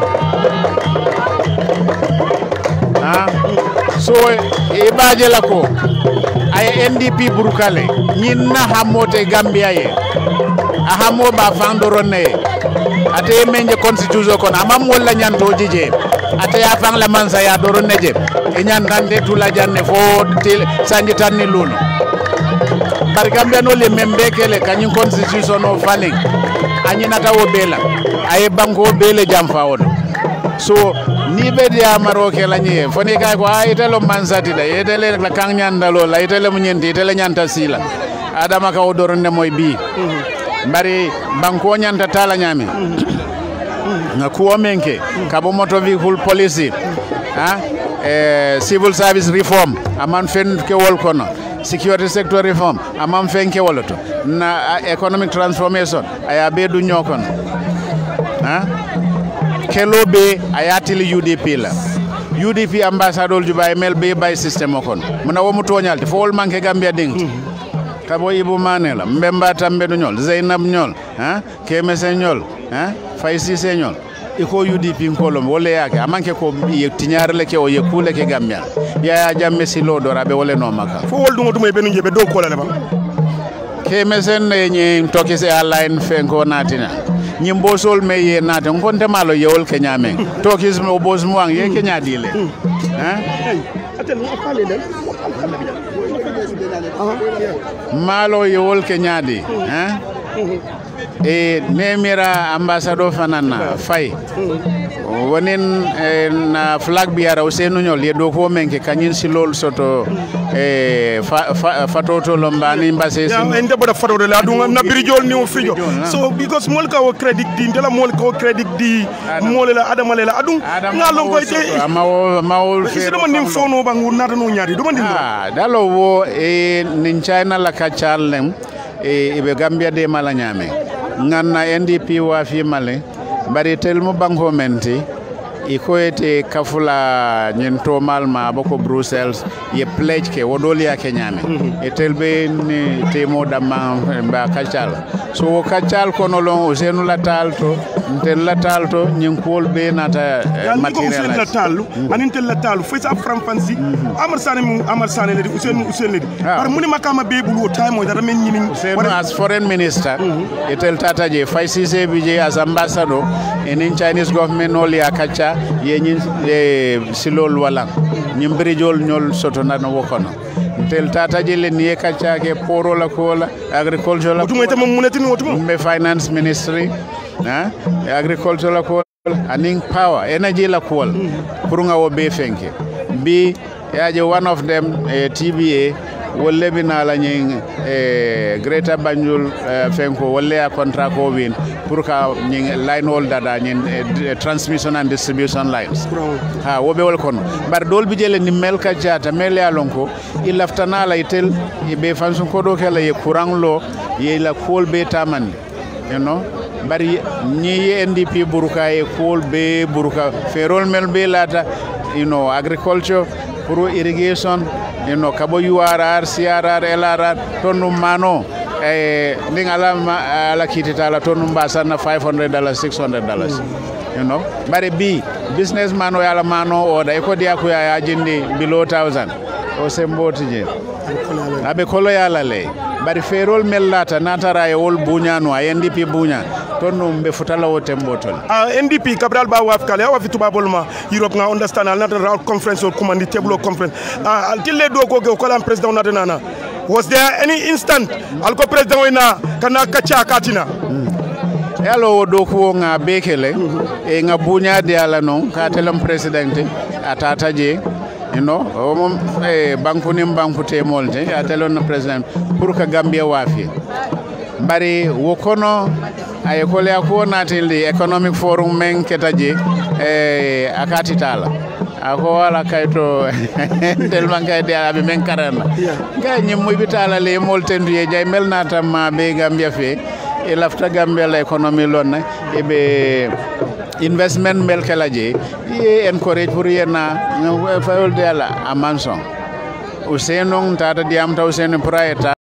ah so e baje la ko ay N D P burukale ñinna hamote Gambia ye a hamo ba fandorone ate menje constitution kon amam wala ñanto jije ate ya fang la mansa ya doronne je e ñantande tula janne fo til sanji tanni lulu bar Gambia no le membe kele kanyin constitution o faling anyinata wo bela ay banko bele jamfa wodo so ni be dia maroke la ñe foni kay ko ay telo mansati da yetele la kan ñandalo la yetele mu ñenti tele ñanta sila adama ka wodoronne moy bi bari banko ñanta tala ñame na kuwo menke kabo motor vehicle policy ha eh civil service reform aman fen ke wol kono security sector reform amam fenke woloto na uh, economic transformation aya be du ñokon ha kelo be ayatil U D P la U D P ambassador jubay mel be bay system kon muna wo mu toñalti fo wol manke Gambia ding kabo Ibu Manela mbemba tambe du ñol Zainab ñol ha Kemese ñol ha Faisi se ñol iko U D P kolom wole yake amanke ko tiñaare le ke o yekule ke Gambia ya jamme si lo dora be wole no maka fo wol dungo dumay benu jebe do ko la ba ke mesen ne ñi toki se align fenko natina ñi mbosol me ye nata ngonte malo yewol ke ñame toki mo bos mo ang ye ke ñadile hein atel mo fale den malo yewol ke ñadi hein e nemira ambassadeur fanana fay wonen na flag bi ara usenu ñol ye do ko menke kanyin si lol soto e fatoto lombani mbase ya ende boda fatoto la dum na birijol ni o fijo so because mol ka o credit di ndela mol ka o credit di mol la adama la adum nga lon ko te mawo mawo fe do man nim fono bangu nata no nyaadi do man dim ah dalo wo e nin China la ka charlem e be Gambia de mala nyame nganna N D P wa fi male bari tel mo banko menti iko ete kafula nyento malma boko Brussels ye pledge ke wodoli ya kenyame etel be ni temo dama ba kachal so kachal kono lon usenu la talto ntel la talto nyin kol be nata material la talu anin tel la talu fay sa fram fancy amar sane mu amar sane le usenu usenu le par muni makama be bulu time dara men nyini usenu as foreign minister etel tata je fay sise bije as ambassador in Chinese government no li akacha ye ñin e silol wala ñim brijol ñol soto nana wokono tel tata jele ni kacha ke poro la kola agriculture la mutum ite mum muneti ni wotum be finance ministry ha agriculture la kola aning power energy la kola pour nga wo be fenke bi yaje one of them eh, T B A wolle bina la ñing eh, Greater Banjul eh, fenko wolle ya contract ko win pour ka ñing line holder da ñin eh, transmission and distribution lines ha wobe wol kono bar dol bi jele ni mel ka jata mel ya lonko il laftana la itel be fansun ko do kala ye courant lo ye la kol be tamande you know bari ñi N D P buruka e kol be buruka ferol mel be lata you know agriculture pour irrigation you know kabo U R R C R R L R R tonu mano eh ningala ala kitita la tonu mbasa na five hundred dollars six hundred dollars you know bare bi businessman o yala mano oda e ko dia ko ya jindi below one thousand o semboti je abe kolo yala le bare ferol mellata natara e wol buñano a N D P buña to no be futala o tembo ton uh, N D P Cabral ba waf kale wa fitu babolma Europe nga understand al not round conference or command table conference uh, until le do ko ko kala president na nana was there any instant alko president wina kana kacha katina hello do ko nga bekele e nga bunya de ala non ka telam president atata je you know mom e banku nim banku temolde ya telon president pour que Gambia wafi bari wokono ay ko le ko natildi economic forum men ketaje e akati tala ako wala kayto tellement kay de abi men karana kay nyim muy bitala le moltendu ye jay melnata ma be Gambia fe e lafta Gambia la economy lon e be investment mel kalaje e encourage pour yena fayol de la amanson Ousseynou tata diam taw sen proyecta